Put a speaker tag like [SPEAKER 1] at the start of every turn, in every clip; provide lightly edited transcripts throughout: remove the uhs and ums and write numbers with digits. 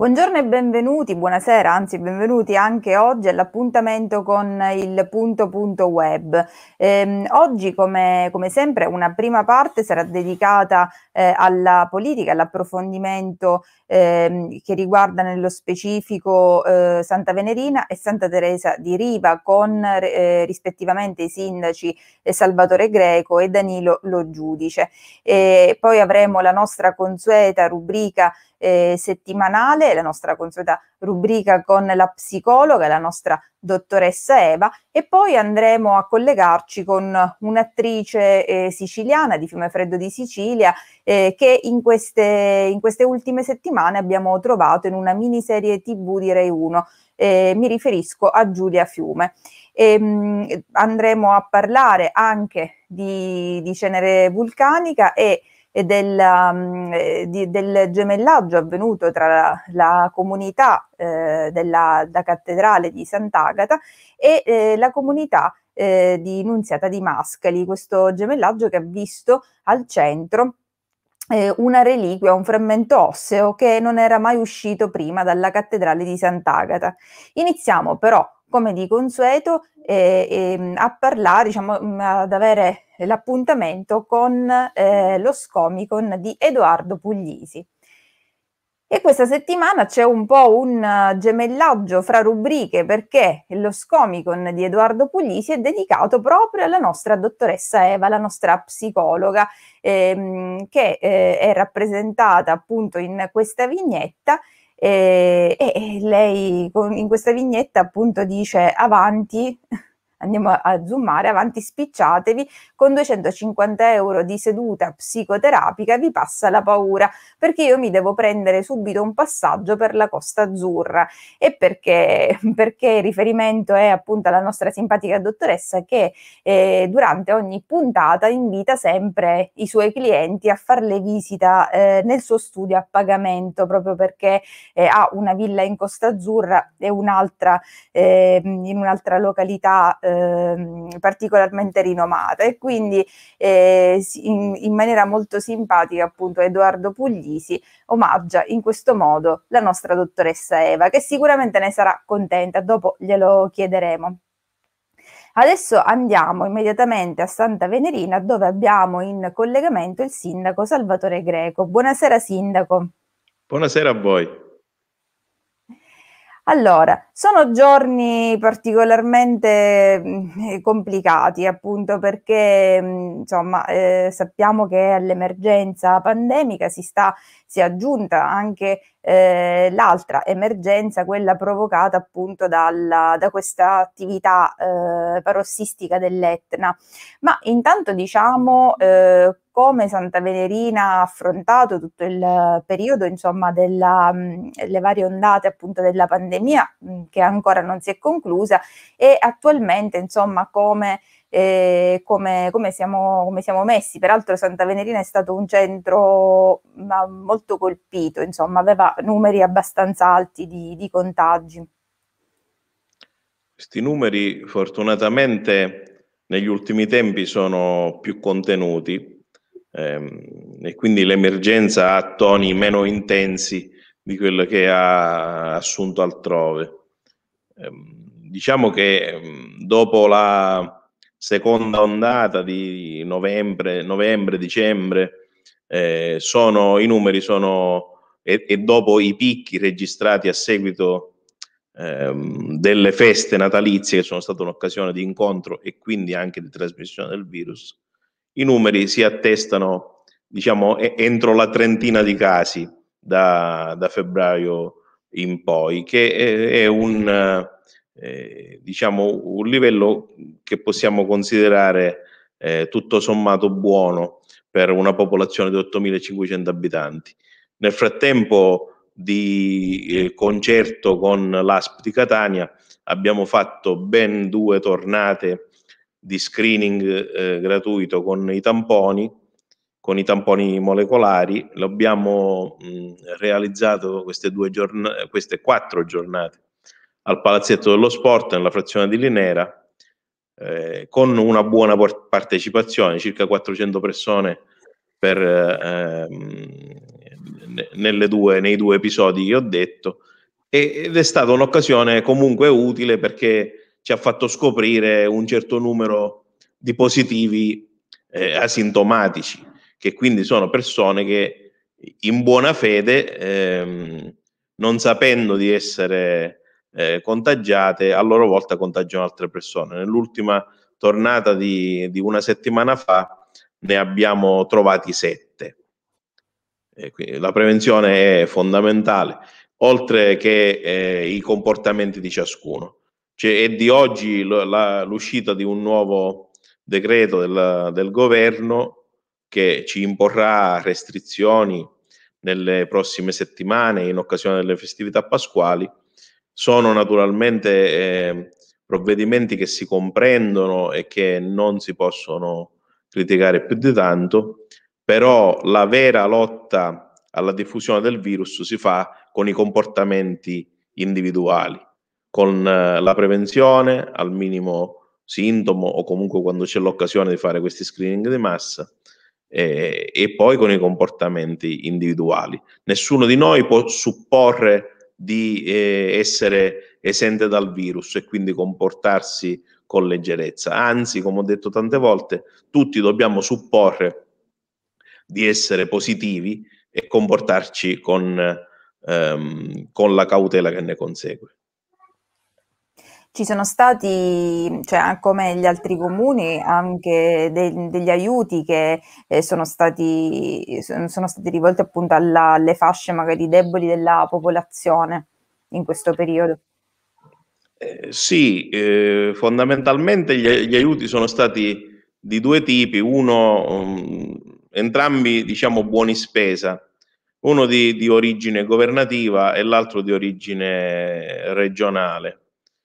[SPEAKER 1] Buongiorno e benvenuti, buonasera, anzi benvenuti anche oggi all'appuntamento con il punto web. Oggi come sempre una prima parte sarà dedicata alla politica, all'approfondimento che riguarda nello specifico Santa Venerina e Santa Teresa di Riva con rispettivamente i sindaci Salvatore Greco e Danilo Lo Giudice. Poi avremo la nostra consueta rubrica settimanale, la nostra consueta rubrica con la psicologa, la nostra dottoressa Eva, e poi andremo a collegarci con un'attrice siciliana di Fiumefreddo di Sicilia che in queste ultime settimane abbiamo trovato in una miniserie TV di Rai 1. Mi riferisco a Giulia Fiume. Andremo a parlare anche di cenere vulcanica e del gemellaggio avvenuto tra la comunità della cattedrale di Sant'Agata e la comunità di Nunziata di Mascali, questo gemellaggio che ha visto al centro una reliquia, un frammento osseo che non era mai uscito prima dalla cattedrale di Sant'Agata. Iniziamo però, come di consueto, a parlare, diciamo, ad avere l'appuntamento con lo Scomicon di Edoardo Puglisi. E questa settimana c'è un po' un gemellaggio fra rubriche, perché lo Scomicon di Edoardo Puglisi è dedicato proprio alla nostra dottoressa Eva, la nostra psicologa, che è rappresentata appunto in questa vignetta e lei in questa vignetta appunto dice: avanti, andiamo a zoomare, avanti, spicciatevi, con 250 euro di seduta psicoterapica vi passa la paura, perché io mi devo prendere subito un passaggio per la Costa Azzurra. E perché il riferimento è appunto alla nostra simpatica dottoressa che durante ogni puntata invita sempre i suoi clienti a farle visita nel suo studio a pagamento, proprio perché ha una villa in Costa Azzurra e un'altra in un'altra località particolarmente rinomata, e quindi in maniera molto simpatica appunto Edoardo Puglisi omaggia in questo modo la nostra dottoressa Eva, che sicuramente ne sarà contenta, dopo glielo chiederemo. Adesso andiamo immediatamente a Santa Venerina, dove abbiamo in collegamento il sindaco Salvatore Greco. Buonasera sindaco.
[SPEAKER 2] Buonasera a voi.
[SPEAKER 1] Allora, sono giorni particolarmente complicati, appunto perché insomma sappiamo che all'emergenza pandemica si è aggiunta anche l'altra emergenza, quella provocata appunto da questa attività parossistica dell'Etna. Ma intanto diciamo come Santa Venerina ha affrontato tutto il periodo, insomma, le varie ondate appunto della pandemia che ancora non si è conclusa, e attualmente, insomma, come siamo messi. Peraltro Santa Venerina è stato un centro molto colpito, insomma, aveva numeri abbastanza alti di contagi.
[SPEAKER 2] Questi numeri fortunatamente negli ultimi tempi sono più contenuti e quindi l'emergenza ha toni meno intensi di quello che ha assunto altrove. Diciamo che dopo la seconda ondata di novembre, dicembre, i numeri sono e dopo i picchi registrati a seguito delle feste natalizie, che sono state un'occasione di incontro e quindi anche di trasmissione del virus, i numeri si attestano, diciamo, entro la trentina di casi da febbraio in poi, che è diciamo, un livello che possiamo considerare tutto sommato buono per una popolazione di 8.500 abitanti. Nel frattempo, di concerto con l'ASP di Catania abbiamo fatto ben 2 tornate di screening gratuito con i tamponi molecolari. L'abbiamo realizzato queste 4 giornate al Palazzetto dello Sport nella frazione di Linera, con una buona partecipazione, circa 400 persone per nei due episodi che ho detto, ed è stata un'occasione comunque utile perché ci ha fatto scoprire un certo numero di positivi asintomatici, che quindi sono persone che in buona fede, non sapendo di essere contagiate, a loro volta contagiano altre persone. Nell'ultima tornata di una settimana fa ne abbiamo trovati 7. La prevenzione è fondamentale, oltre che i comportamenti di ciascuno. È di oggi l'uscita di un nuovo decreto del governo che ci imporrà restrizioni nelle prossime settimane in occasione delle festività pasquali. Sono naturalmente provvedimenti che si comprendono e che non si possono criticare più di tanto, però la vera lotta alla diffusione del virus si fa con i comportamenti individuali, con la prevenzione al minimo sintomo o comunque quando c'è l'occasione di fare questi screening di massa, e poi con i comportamenti individuali. Nessuno di noi può supporre di essere esente dal virus e quindi comportarsi con leggerezza. Anzi, come ho detto tante volte, tutti dobbiamo supporre di essere positivi e comportarci con la cautela che ne consegue.
[SPEAKER 1] Ci sono stati, cioè, come gli altri comuni, anche degli aiuti che sono stati rivolti appunto alle fasce magari deboli della popolazione in questo periodo.
[SPEAKER 2] Sì, fondamentalmente gli aiuti sono stati di due tipi, entrambi diciamo buoni spesa, uno di origine governativa e l'altro di origine regionale.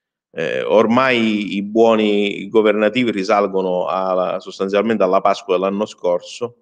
[SPEAKER 2] Ormai i buoni governativi risalgono sostanzialmente alla Pasqua dell'anno scorso,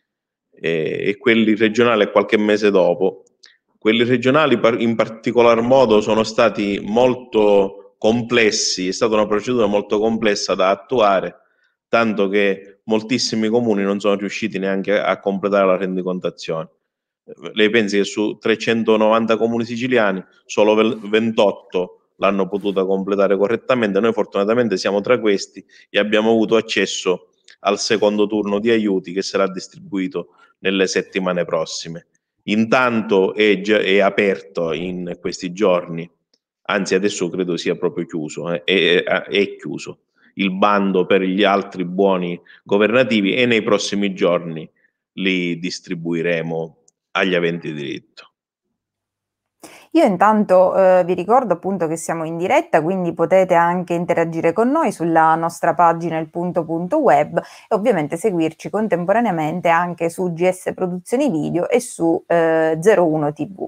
[SPEAKER 2] e quelli regionali qualche mese dopo. Quelli regionali in particolar modo sono stati molto complessi, è stata una procedura molto complessa da attuare, tanto che moltissimi comuni non sono riusciti neanche a completare la rendicontazione. Lei pensi che su 390 comuni siciliani solo 28 l'hanno potuta completare correttamente. Noi fortunatamente siamo tra questi e abbiamo avuto accesso al secondo turno di aiuti che sarà distribuito nelle settimane prossime. Intanto è aperto in questi giorni, anzi adesso credo sia proprio chiuso, è chiuso il bando per gli altri buoni governativi e nei prossimi giorni li distribuiremo agli aventi diritto.
[SPEAKER 1] Io intanto vi ricordo appunto che siamo in diretta, quindi potete anche interagire con noi sulla nostra pagina il punto web e ovviamente seguirci contemporaneamente anche su GS Produzioni Video e su 01 TV.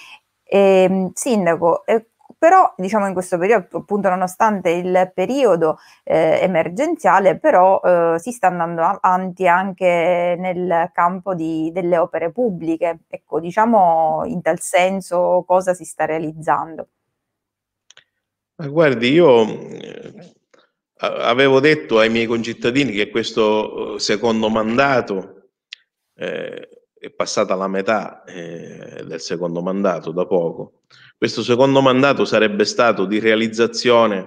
[SPEAKER 1] Sindaco, però diciamo in questo periodo, appunto nonostante il periodo emergenziale, però si sta andando avanti anche nel campo delle opere pubbliche. Ecco, diciamo in tal senso cosa si sta realizzando?
[SPEAKER 2] Guardi, io avevo detto ai miei concittadini che questo secondo mandato, è passata la metà del secondo mandato da poco. Questo secondo mandato sarebbe stato di realizzazione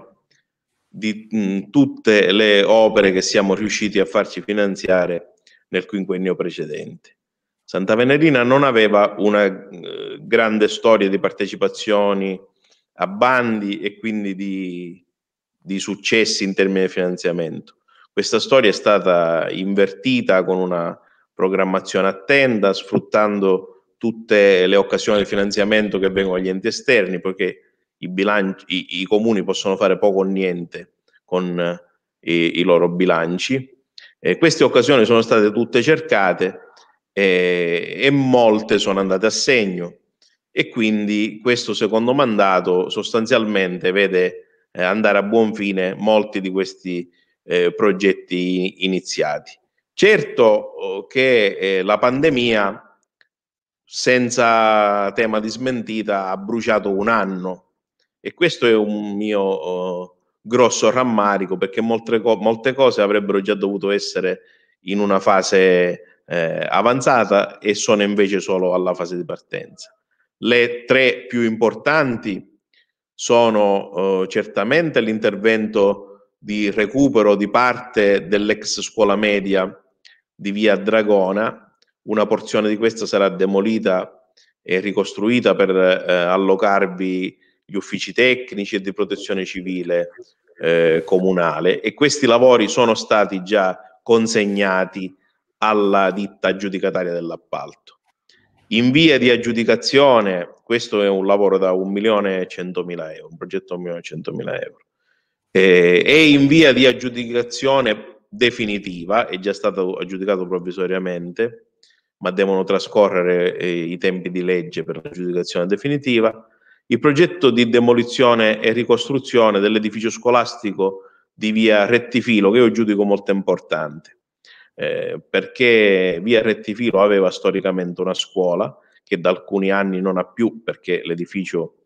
[SPEAKER 2] di tutte le opere che siamo riusciti a farci finanziare nel quinquennio precedente. Santa Venerina non aveva una grande storia di partecipazioni a bandi e quindi di successi in termini di finanziamento. Questa storia è stata invertita con una programmazione attenta, sfruttando tutte le occasioni di finanziamento che vengono dagli enti esterni, poiché i comuni possono fare poco o niente con i loro bilanci. Queste occasioni sono state tutte cercate e molte sono andate a segno, e quindi questo secondo mandato sostanzialmente vede andare a buon fine molti di questi progetti iniziati. Certo che la pandemia, senza tema di smentita, ha bruciato un anno, e questo è un mio grosso rammarico, perché molte cose avrebbero già dovuto essere in una fase avanzata e sono invece solo alla fase di partenza. Le tre più importanti sono certamente l'intervento di recupero di parte dell'ex scuola media di via Dragona. Una porzione di questa sarà demolita e ricostruita per allocarvi gli uffici tecnici e di protezione civile comunale, e questi lavori sono stati già consegnati alla ditta aggiudicataria dell'appalto. In via di aggiudicazione, questo è un lavoro da 1.100.000 euro, un progetto da 1.100.000 euro, è in via di aggiudicazione definitiva, è già stato aggiudicato provvisoriamente, ma devono trascorrere i tempi di legge per l'aggiudicazione definitiva, il progetto di demolizione e ricostruzione dell'edificio scolastico di via Rettifilo, che io giudico molto importante. Perché via Rettifilo aveva storicamente una scuola che da alcuni anni non ha più, perché l'edificio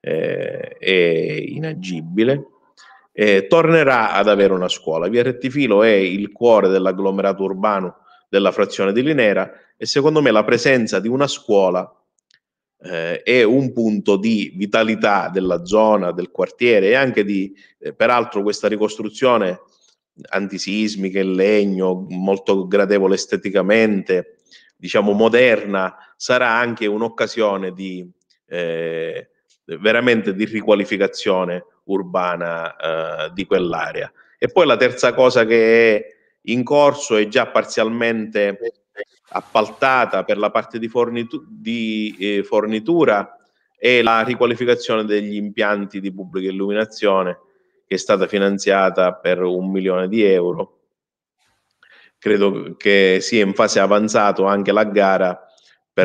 [SPEAKER 2] è inagibile, tornerà ad avere una scuola. Via Rettifilo è il cuore dell'agglomerato urbano della frazione di Linera e secondo me la presenza di una scuola è un punto di vitalità della zona, del quartiere, e anche di, peraltro questa ricostruzione antisismica in legno, molto gradevole esteticamente, diciamo moderna, sarà anche un'occasione di veramente di riqualificazione urbana di quell'area. E poi la terza cosa che è in corso è già parzialmente appaltata per la parte di fornitura e la riqualificazione degli impianti di pubblica illuminazione, che è stata finanziata per 1 milione di euro. Credo che sia in fase avanzata anche la gara per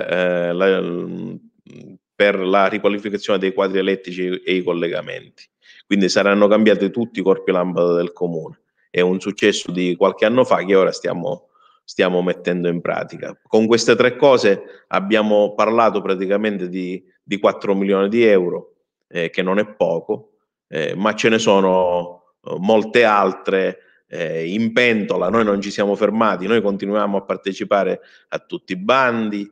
[SPEAKER 2] la riqualificazione dei quadri elettrici e i collegamenti. Quindi saranno cambiati tutti i corpi lampada del comune. È un successo di qualche anno fa che ora stiamo mettendo in pratica. Con queste tre cose abbiamo parlato praticamente di 4 milioni di euro, che non è poco, ma ce ne sono molte altre in pentola. Noi non ci siamo fermati, noi continuiamo a partecipare a tutti i bandi.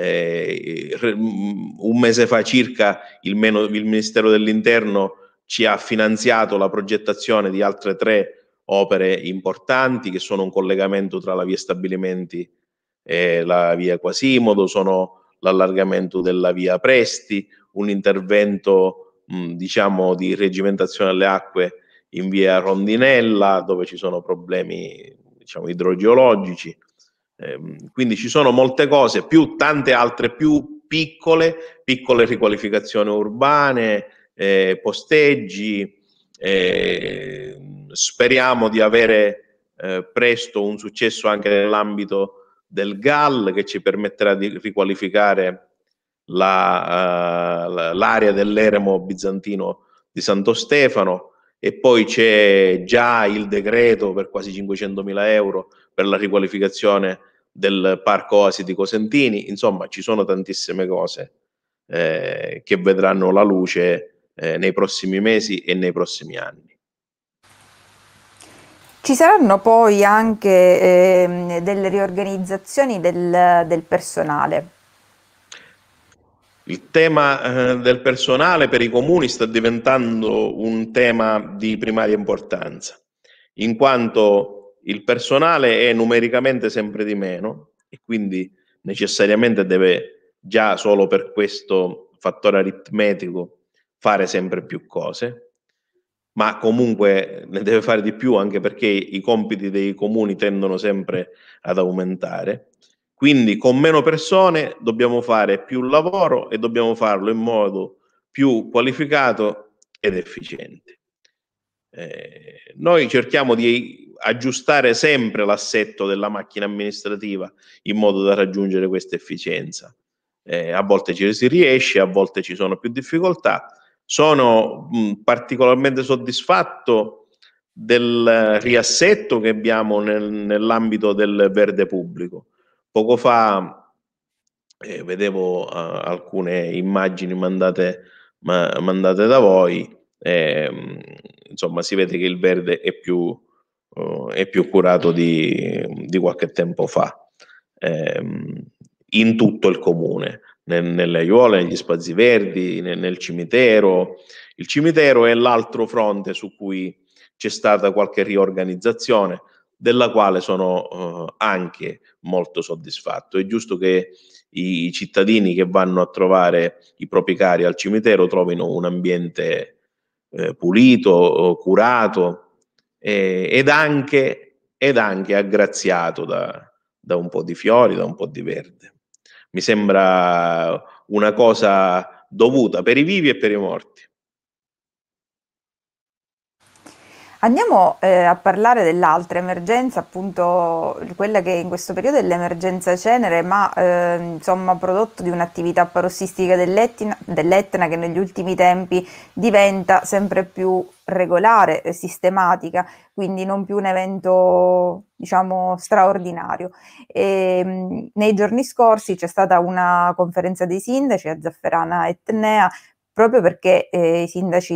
[SPEAKER 2] Un mese fa circa il Ministero dell'Interno ci ha finanziato la progettazione di altre 3 opere importanti, che sono un collegamento tra la via Stabilimenti e la via Quasimodo, sono l'allargamento della via Presti, un intervento diciamo di reggimentazione delle acque in via Rondinella, dove ci sono problemi diciamo idrogeologici. Quindi ci sono molte cose, più tante altre più piccole riqualificazioni urbane, posteggi. Speriamo di avere presto un successo anche nell'ambito del GAL, che ci permetterà di riqualificare l'area dell'eremo bizantino di Santo Stefano, e poi c'è già il decreto per quasi 500.000 euro per la riqualificazione del parco Oasi di Cosentini. Insomma, ci sono tantissime cose che vedranno la luce nei prossimi mesi e nei prossimi anni.
[SPEAKER 1] Ci saranno poi anche delle riorganizzazioni del personale.
[SPEAKER 2] Il tema del personale per i comuni sta diventando un tema di primaria importanza, in quanto il personale è numericamente sempre di meno e quindi necessariamente deve, già solo per questo fattore aritmetico, fare sempre più cose, ma comunque ne deve fare di più anche perché i compiti dei comuni tendono sempre ad aumentare. Quindi con meno persone dobbiamo fare più lavoro e dobbiamo farlo in modo più qualificato ed efficiente. Noi cerchiamo di aggiustare sempre l'assetto della macchina amministrativa in modo da raggiungere questa efficienza. A volte ci si riesce, a volte ci sono più difficoltà. Sono particolarmente soddisfatto del riassetto che abbiamo nell'ambito del verde pubblico. Poco fa vedevo alcune immagini mandate da voi. Insomma, si vede che il verde è più curato di qualche tempo fa. in tutto il comune, nelle aiuole, negli spazi verdi, nel cimitero. Il cimitero è l'altro fronte su cui c'è stata qualche riorganizzazione, della quale sono anche molto soddisfatto. È giusto che i cittadini che vanno a trovare i propri cari al cimitero trovino un ambiente pulito, curato ed anche aggraziato da un po' di fiori, da un po' di verde. Mi sembra una cosa dovuta per i vivi e per i morti.
[SPEAKER 1] Andiamo a parlare dell'altra emergenza, appunto quella che in questo periodo è l'emergenza cenere, ma insomma prodotto di un'attività parossistica dell'Etna che negli ultimi tempi diventa sempre più regolare, sistematica, quindi non più un evento, diciamo, straordinario. Nei giorni scorsi c'è stata una conferenza dei sindaci a Zafferana Etnea, proprio perché i sindaci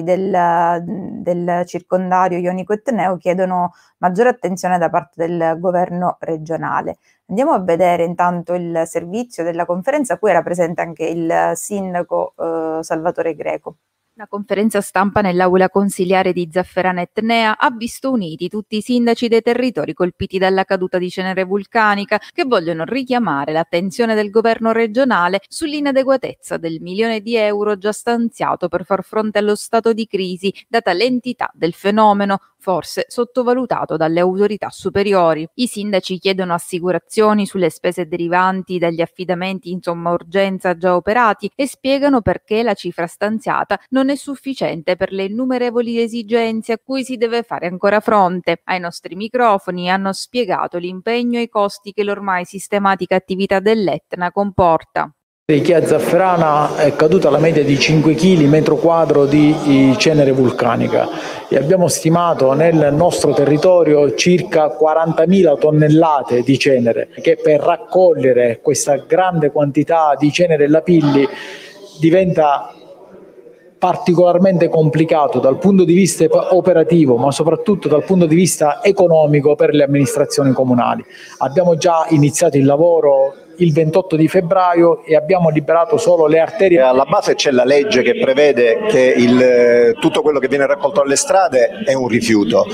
[SPEAKER 1] del circondario ionico-etneo chiedono maggiore attenzione da parte del governo regionale. Andiamo a vedere intanto il servizio della conferenza, a cui era presente anche il sindaco Salvatore Greco. La conferenza stampa nell'aula consiliare di Zafferana Etnea ha visto uniti tutti i sindaci dei territori colpiti dalla caduta di cenere vulcanica, che vogliono richiamare l'attenzione del governo regionale sull'inadeguatezza del €1.000.000 già stanziato per far fronte allo stato di crisi, data l'entità del fenomeno, forse sottovalutato dalle autorità superiori. I sindaci chiedono assicurazioni sulle spese derivanti dagli affidamenti in somma urgenza già operati e spiegano perché la cifra stanziata non è sufficiente per le innumerevoli esigenze a cui si deve fare ancora fronte. Ai nostri microfoni hanno spiegato l'impegno e i costi che l'ormai sistematica attività dell'Etna comporta.
[SPEAKER 3] Qui a Zafferana è caduta la media di 5 kg metro quadro di cenere vulcanica e abbiamo stimato nel nostro territorio circa 40.000 tonnellate di cenere, che per raccogliere questa grande quantità di cenere e lapilli diventa particolarmente complicato dal punto di vista operativo, ma soprattutto dal punto di vista economico per le amministrazioni comunali. Abbiamo già iniziato il lavoro il 28 di febbraio e abbiamo liberato solo le arterie.
[SPEAKER 4] Alla base c'è la legge che prevede che tutto quello che viene raccolto alle strade è un rifiuto.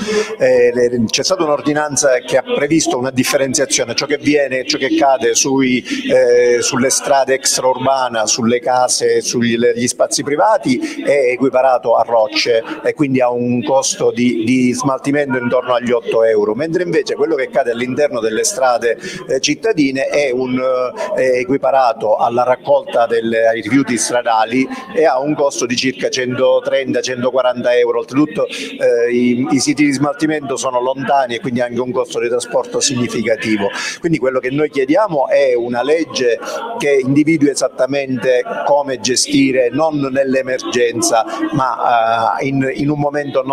[SPEAKER 4] C'è stata un'ordinanza che ha previsto una differenziazione, ciò che cade sulle strade extraurbane, sulle case, sugli spazi privati è equiparato a rocce e quindi ha un costo di smaltimento intorno agli €8, mentre invece quello che cade all'interno delle strade cittadine è equiparato alla raccolta ai rifiuti stradali e ha un costo di circa 130-140 euro. Oltretutto i siti di smaltimento sono lontani e quindi anche un costo di trasporto significativo. Quindi quello che noi chiediamo è una legge che individui esattamente come gestire, non nell'emergenza, ma in un momento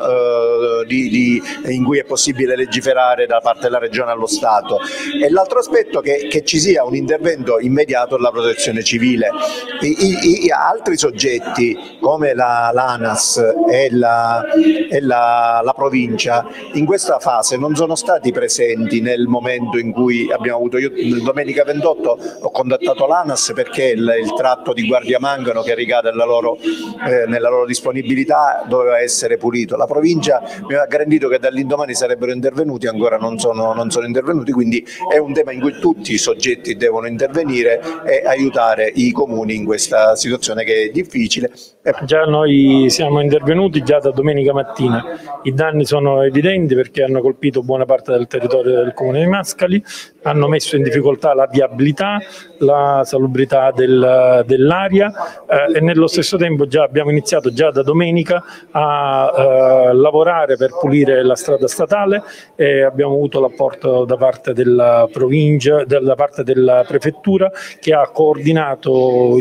[SPEAKER 4] in cui è possibile legiferare da parte della Regione allo Stato. E l'altro aspetto è che ci sia un intervento immediato della protezione civile. Altri soggetti come l'ANAS e la provincia in questa fase non sono stati presenti nel momento in cui abbiamo avuto, io domenica 28 ho contattato l'ANAS perché il tratto di Guardia Mangano che ricade nella loro disponibilità doveva essere pulito. La provincia mi ha garantito che dall'indomani sarebbero intervenuti, ancora non sono intervenuti, quindi è un tema in cui tutti i soggetti devono intervenire e aiutare i comuni in questa situazione che è difficile.
[SPEAKER 3] Già noi siamo intervenuti già da domenica mattina, i danni sono evidenti perché hanno colpito buona parte del territorio del comune di Mascali, hanno messo in difficoltà la viabilità, la salubrità dell'aria e nello stesso tempo abbiamo iniziato già da domenica a lavorare per pulire la strada statale e abbiamo avuto l'apporto da parte della provincia, da parte della prefettura, che ha coordinato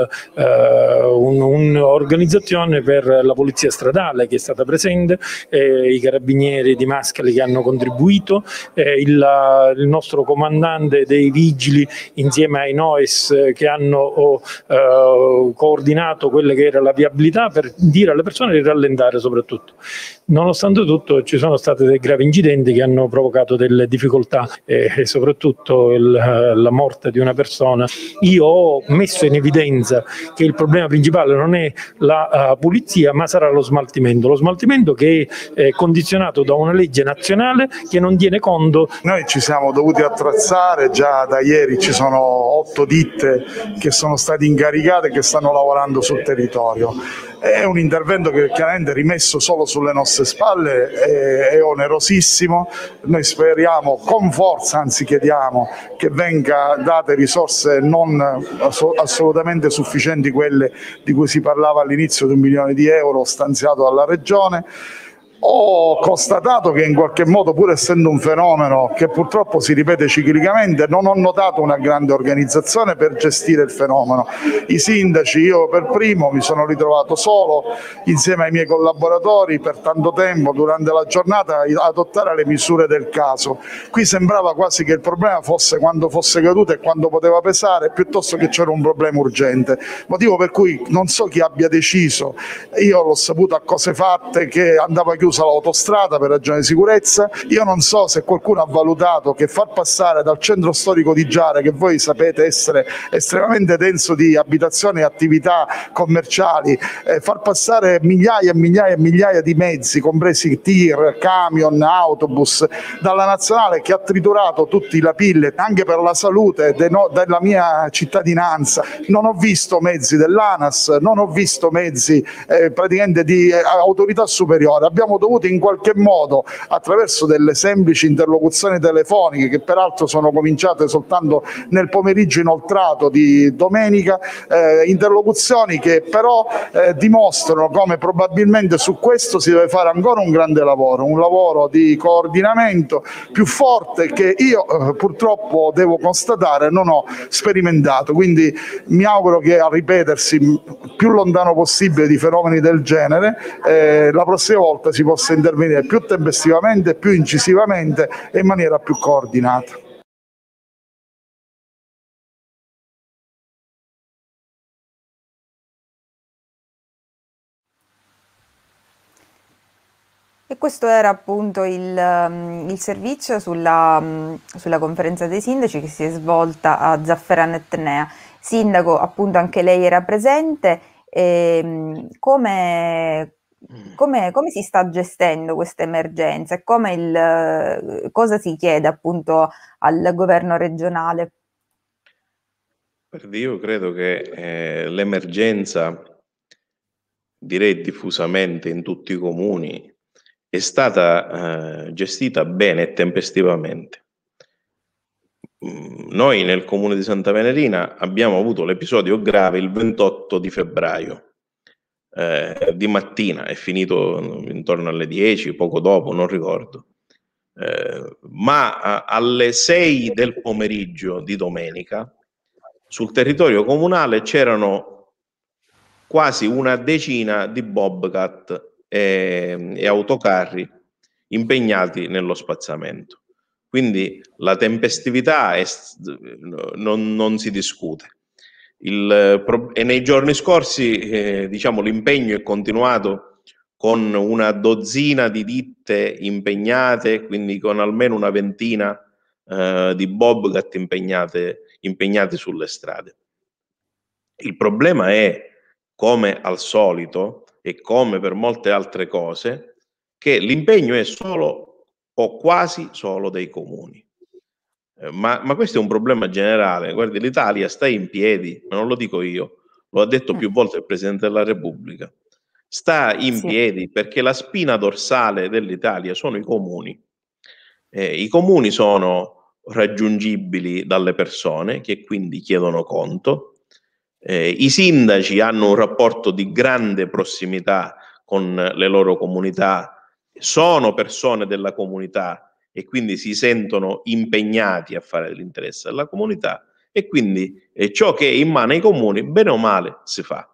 [SPEAKER 3] un'organizzazione per la polizia stradale che è stata presente, i carabinieri di Mascali che hanno contribuito, il nostro comandante dei vigili insieme ai NOES che hanno coordinato quelle che era la viabilità per dire alle persone di rallentare soprattutto. Nonostante tutto ci sono stati dei gravi incidenti che hanno provocato delle difficoltà e soprattutto la morte di una persona. Io ho messo in evidenza che il problema principale non è la pulizia, ma sarà lo smaltimento che è condizionato da una legge nazionale che non tiene conto.
[SPEAKER 5] Noi ci siamo dovuti attrezzare, già da ieri ci sono 8 ditte che sono state incaricate e che stanno lavorando sul territorio. È un intervento che chiaramente rimesso solo sulle nostre spalle è onerosissimo. Noi speriamo con forza, anzi chiediamo che venga date risorse non assolutamente sufficienti, quelle di cui si parlava all'inizio di 1 milione di euro stanziato dalla Regione. Ho constatato che in qualche modo, pur essendo un fenomeno che purtroppo si ripete ciclicamente, non ho notato una grande organizzazione per gestire il fenomeno. I sindaci, io per primo, mi sono ritrovato solo insieme ai miei collaboratori per tanto tempo durante la giornata ad adottare le misure del caso. Qui sembrava quasi che il problema fosse quando fosse caduto e quando poteva pesare, piuttosto che c'era un problema urgente, motivo per cui non so chi abbia deciso. Io l'ho saputo a cose fatte che andava chiusa l'autostrada per ragioni di sicurezza. Io non so se qualcuno ha valutato che far passare dal centro storico di Giare, che voi sapete essere estremamente denso di abitazioni e attività commerciali, far passare migliaia e migliaia e migliaia di mezzi, compresi tir, camion, autobus, dalla nazionale che ha triturato tutti la pille anche per la salute della mia cittadinanza. Non ho visto mezzi dell'ANAS, non ho visto mezzi praticamente di autorità superiore. Abbiamo dovuto in qualche modo, attraverso delle semplici interlocuzioni telefoniche, che peraltro sono cominciate soltanto nel pomeriggio inoltrato di domenica, interlocuzioni che però dimostrano come probabilmente su questo si deve fare ancora un grande lavoro, un lavoro di coordinamento più forte che io purtroppo devo constatare non ho sperimentato. Quindi mi auguro che a ripetersi più lontano possibile di fenomeni del genere la prossima volta si possa intervenire più tempestivamente, più incisivamente e in maniera più coordinata.
[SPEAKER 1] E questo era appunto il servizio sulla conferenza dei sindaci che si è svolta a Zafferano Etnea. Sindaco, appunto, anche lei era presente. Come si sta gestendo questa emergenza e cosa si chiede appunto al governo regionale?
[SPEAKER 2] Io credo che l'emergenza, direi diffusamente in tutti i comuni, è stata gestita bene e tempestivamente. Noi nel comune di Santa Venerina abbiamo avuto l'episodio grave il 28 di febbraio. Di mattina, è finito intorno alle 10, poco dopo, non ricordo, ma alle 6 del pomeriggio di domenica sul territorio comunale c'erano quasi una decina di bobcat e autocarri impegnati nello spazzamento. Quindi la tempestività non si discute. E nei giorni scorsi diciamo, l'impegno è continuato con una dozzina di ditte impegnate, quindi con almeno una ventina di bobcat impegnate sulle strade. Il problema è, come al solito e come per molte altre cose, che l'impegno è solo o quasi solo dei comuni. Ma questo è un problema generale. Guardi, l'Italia sta in piedi, ma non lo dico io, lo ha detto più volte il Presidente della Repubblica. Sta in piedi perché la spina dorsale dell'Italia sono i comuni. I comuni sono raggiungibili dalle persone che quindi chiedono conto. I sindaci hanno un rapporto di grande prossimità con le loro comunità, sono persone della comunità e quindi si sentono impegnati a fare dell'interesse della comunità e quindi ciò che è in mano ai comuni, bene o male, si fa.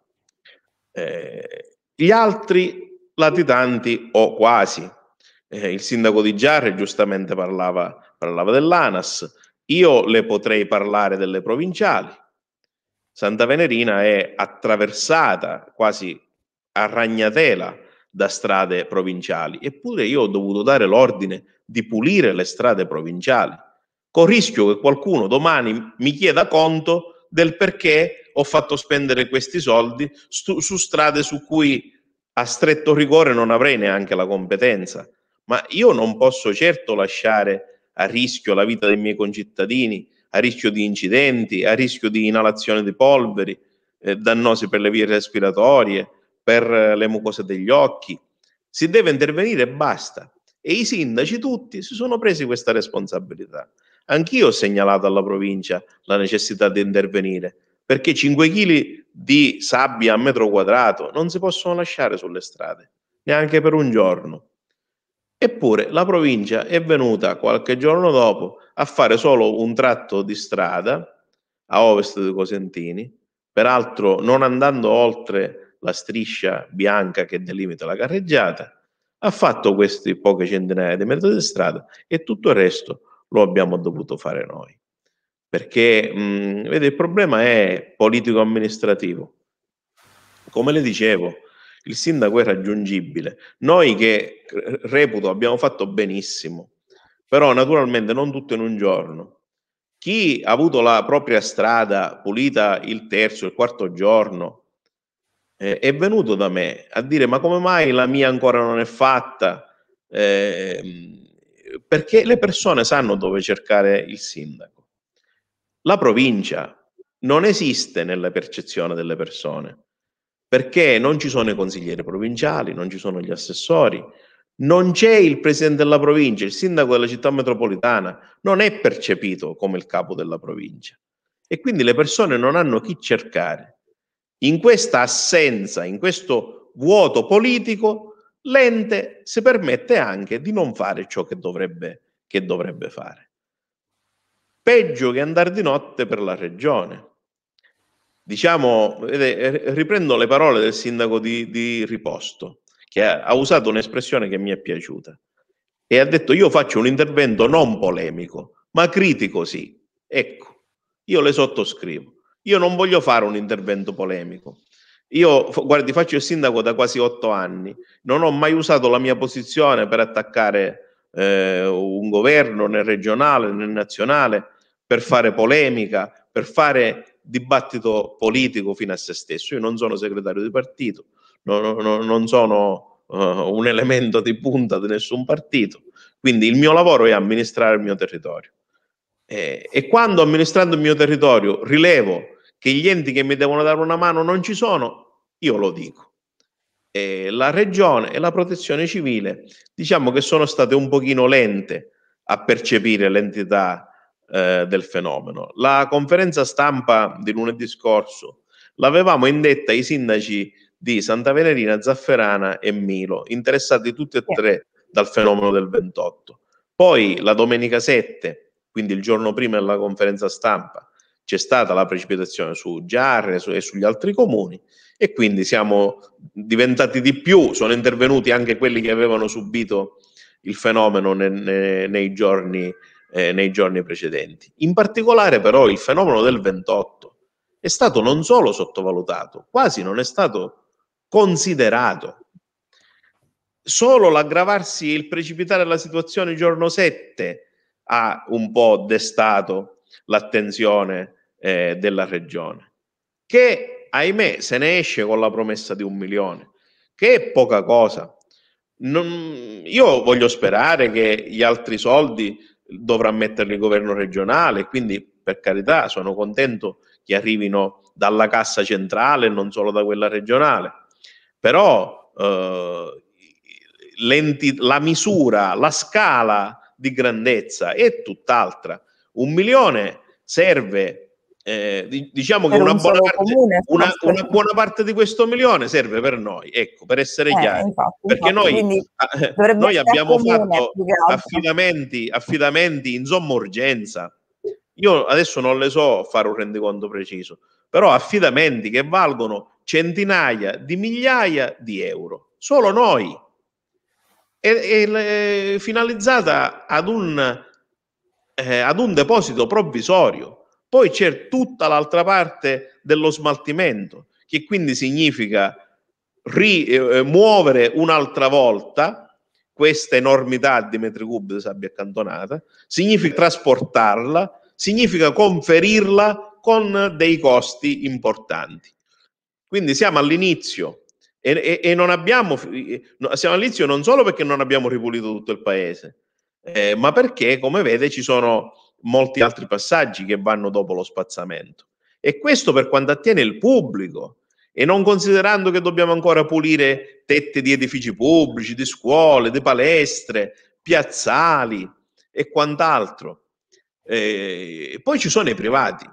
[SPEAKER 2] Gli altri latitanti o quasi. Il sindaco di Giarre giustamente parlava dell'ANAS, Io le potrei parlare delle provinciali. Santa Venerina è attraversata quasi a ragnatela da strade provinciali, eppure io ho dovuto dare l'ordine di pulire le strade provinciali, con il rischio che qualcuno domani mi chieda conto del perché ho fatto spendere questi soldi su strade su cui a stretto rigore non avrei neanche la competenza. Ma io non posso certo lasciare a rischio la vita dei miei concittadini, a rischio di incidenti, a rischio di inalazione di polveri dannosi per le vie respiratorie, per le mucose degli occhi. Si deve intervenire e basta. E i sindaci tutti si sono presi questa responsabilità. Anch'io ho segnalato alla provincia la necessità di intervenire, perché 5 kg di sabbia a metro quadrato non si possono lasciare sulle strade, neanche per un giorno. Eppure la provincia è venuta qualche giorno dopo a fare solo un tratto di strada a ovest di Cosentini, peraltro non andando oltre la striscia bianca che delimita la carreggiata, ha fatto questi poche centinaia di metri di strada e tutto il resto lo abbiamo dovuto fare noi. Perché vede, il problema è politico-amministrativo. Come le dicevo, il sindaco è raggiungibile. Noi che reputo abbiamo fatto benissimo, però naturalmente non tutto in un giorno. Chi ha avuto la propria strada pulita il terzo, il quarto giorno, è venuto da me a dire: ma come mai la mia ancora non è fatta? Perché le persone sanno dove cercare il sindaco. La provincia non esiste nella percezione delle persone, perché non ci sono i consiglieri provinciali, non ci sono gli assessori, non c'è il presidente della provincia, il sindaco della città metropolitana non è percepito come il capo della provincia e quindi le persone non hanno chi cercare. In questa assenza, in questo vuoto politico, l'ente si permette anche di non fare ciò che dovrebbe fare. Peggio che andare di notte per la regione. Diciamo, riprendo le parole del sindaco di Riposto, che ha usato un'espressione che mi è piaciuta e ha detto: io faccio un intervento non polemico, ma critico sì. Ecco, io le sottoscrivo. Io non voglio fare un intervento polemico. Io, guardi, faccio il sindaco da quasi 8 anni, non ho mai usato la mia posizione per attaccare un governo né regionale né nazionale, per fare polemica, per fare dibattito politico fino a se stesso. Io non sono segretario di partito, non sono un elemento di punta di nessun partito, quindi il mio lavoro è amministrare il mio territorio. E quando amministrando il mio territorio rilevo che gli enti che mi devono dare una mano non ci sono, io lo dico. La regione e la protezione civile, diciamo che sono state un pochino lente a percepire l'entità del fenomeno. La conferenza stampa di lunedì scorso l'avevamo indetta ai sindaci di Santa Venerina, Zafferana e Milo, interessati tutti e tre dal fenomeno del 28. Poi la domenica 7, quindi il giorno prima della conferenza stampa, c'è stata la precipitazione su Giarre e sugli altri comuni e quindi siamo diventati di più, sono intervenuti anche quelli che avevano subito il fenomeno nei giorni precedenti. In particolare però il fenomeno del 28 è stato non solo sottovalutato, quasi non è stato considerato. Solo l'aggravarsi, il precipitare della situazione il giorno 7 ha un po' destato l'attenzione della regione, che ahimè se ne esce con la promessa di 1 milione, che è poca cosa. Io voglio sperare che gli altri soldi dovrà metterli il governo regionale, quindi per carità sono contento che arrivino dalla cassa centrale e non solo da quella regionale, però la misura, la scala di grandezza è tutt'altra. 1 milione serve, diciamo che una buona parte di questo milione serve per noi, ecco, per essere chiari, perché noi abbiamo fatto affidamenti in somma urgenza. Io adesso non le so fare un rendiconto preciso, però affidamenti che valgono centinaia di migliaia di euro, solo noi, è finalizzata ad un ad un deposito provvisorio. Poi c'è tutta l'altra parte dello smaltimento, che quindi significa muovere un'altra volta questa enormità di metri cubi di sabbia accantonata, significa trasportarla, significa conferirla con dei costi importanti. Quindi siamo all'inizio e non abbiamo, siamo all'inizio non solo perché non abbiamo ripulito tutto il paese, ma perché, come vede, ci sono molti altri passaggi che vanno dopo lo spazzamento. E questo per quanto attiene il pubblico, e non considerando che dobbiamo ancora pulire tetti di edifici pubblici, di scuole, di palestre, piazzali e quant'altro. Poi ci sono i privati.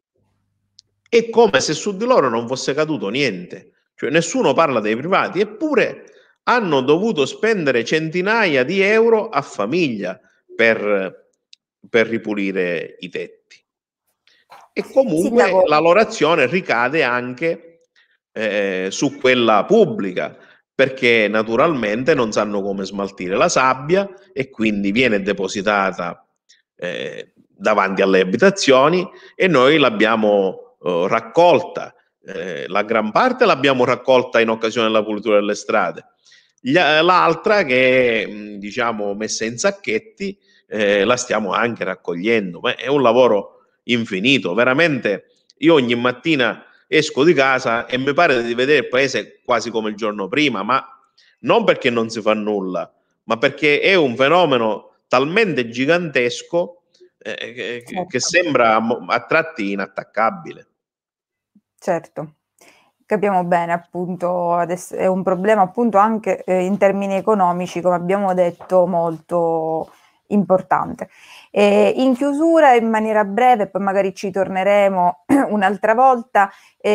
[SPEAKER 2] È come se su di loro non fosse caduto niente, cioè nessuno parla dei privati, eppure hanno dovuto spendere centinaia di euro a famiglia per ripulire i tetti. E comunque
[SPEAKER 1] Sindaco,
[SPEAKER 2] la loro azione ricade anche su quella pubblica, perché naturalmente non sanno come smaltire la sabbia e quindi viene depositata davanti alle abitazioni e noi l'abbiamo raccolta, la gran parte l'abbiamo raccolta in occasione della pulitura delle strade, l'altra che è diciamo messa in sacchetti la stiamo anche raccogliendo, ma è un lavoro infinito, veramente. Io ogni mattina esco di casa e mi pare di vedere il paese quasi come il giorno prima, ma non perché non si fa nulla, ma perché è un fenomeno talmente gigantesco che sembra a tratti inattaccabile.
[SPEAKER 1] certo, capiamo bene, appunto, adesso è un problema appunto anche in termini economici, come abbiamo detto, molto importante. In chiusura, in maniera breve, poi magari ci torneremo un'altra volta,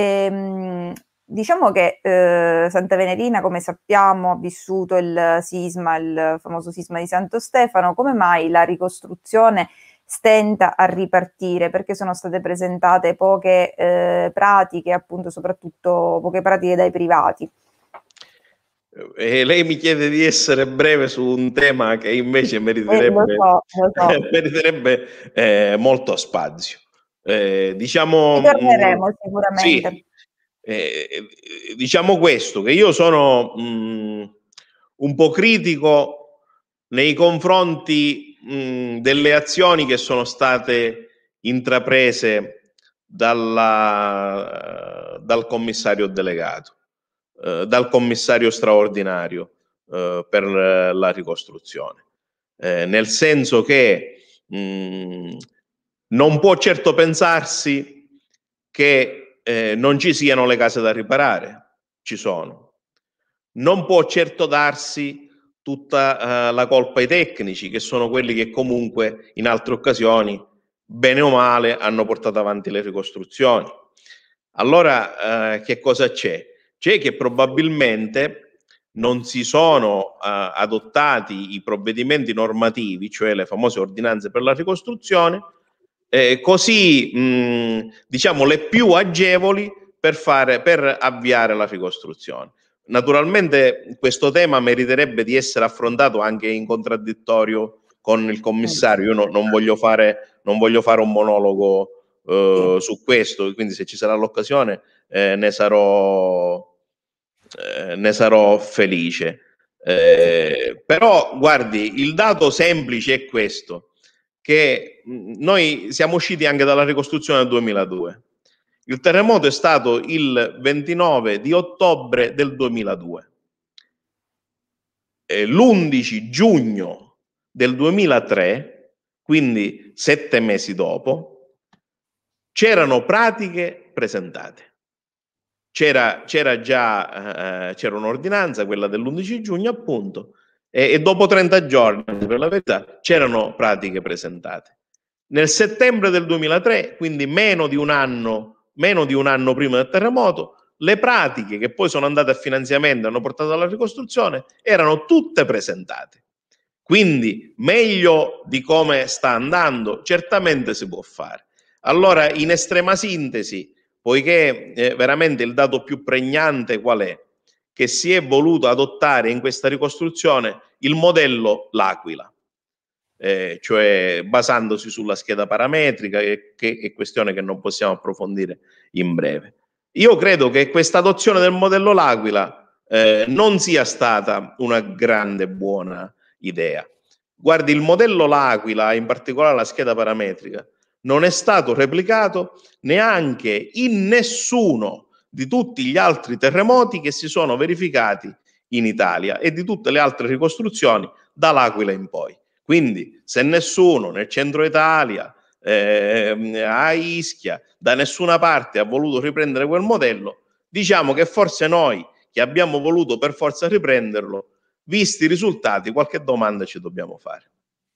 [SPEAKER 1] diciamo che Santa Venerina, come sappiamo, ha vissuto il sisma, il famoso sisma di Santo Stefano. Come mai la ricostruzione stenta a ripartire? Perché sono state presentate poche pratiche, appunto, soprattutto poche pratiche dai privati.
[SPEAKER 2] Lei mi chiede di essere breve su un tema che invece meriterebbe,
[SPEAKER 1] lo so.
[SPEAKER 2] meriterebbe molto spazio. Diciamo,
[SPEAKER 1] Ci torneremo sicuramente.
[SPEAKER 2] Sì, diciamo questo, che io sono un po' critico nei confronti delle azioni che sono state intraprese dal commissario delegato, dal commissario straordinario per la ricostruzione, nel senso che non può certo pensarsi che non ci siano le case da riparare, ci sono. Non può certo darsi tutta la colpa ai tecnici, che sono quelli che comunque in altre occasioni, bene o male, hanno portato avanti le ricostruzioni. Allora, che cosa c'è? C'è che probabilmente non si sono adottati i provvedimenti normativi, cioè le famose ordinanze per la ricostruzione, così diciamo le più agevoli per avviare la ricostruzione. Naturalmente questo tema meriterebbe di essere affrontato anche in contraddittorio con il commissario. Io non voglio fare un monologo su questo, quindi se ci sarà l'occasione ne sarò felice. Però guardi, il dato semplice è questo, che noi siamo usciti anche dalla ricostruzione del 2002. Il terremoto è stato il 29 di ottobre del 2002. L'11 giugno del 2003, quindi 7 mesi dopo, c'erano pratiche presentate. C'era un'ordinanza, quella dell'11 giugno appunto, e dopo 30 giorni, per la verità, c'erano pratiche presentate. Nel settembre del 2003, quindi meno di un anno prima del terremoto, le pratiche che poi sono andate a finanziamento e hanno portato alla ricostruzione erano tutte presentate. Quindi meglio di come sta andando certamente si può fare. Allora, in estrema sintesi, poiché veramente il dato più pregnante qual è? Che si è voluto adottare in questa ricostruzione il modello L'Aquila. cioè basandosi sulla scheda parametrica, che è questione che non possiamo approfondire in breve. Io credo che questa adozione del modello L'Aquila non sia stata una grande buona idea. Guardi, il modello L'Aquila, in particolare la scheda parametrica, non è stato replicato neanche in nessuno di tutti gli altri terremoti che si sono verificati in Italia e di tutte le altre ricostruzioni dall'Aquila in poi. Quindi se nessuno nel centro Italia, a Ischia, da nessuna parte ha voluto riprendere quel modello, diciamo che forse noi che abbiamo voluto per forza riprenderlo, visti i risultati, qualche domanda ci dobbiamo fare.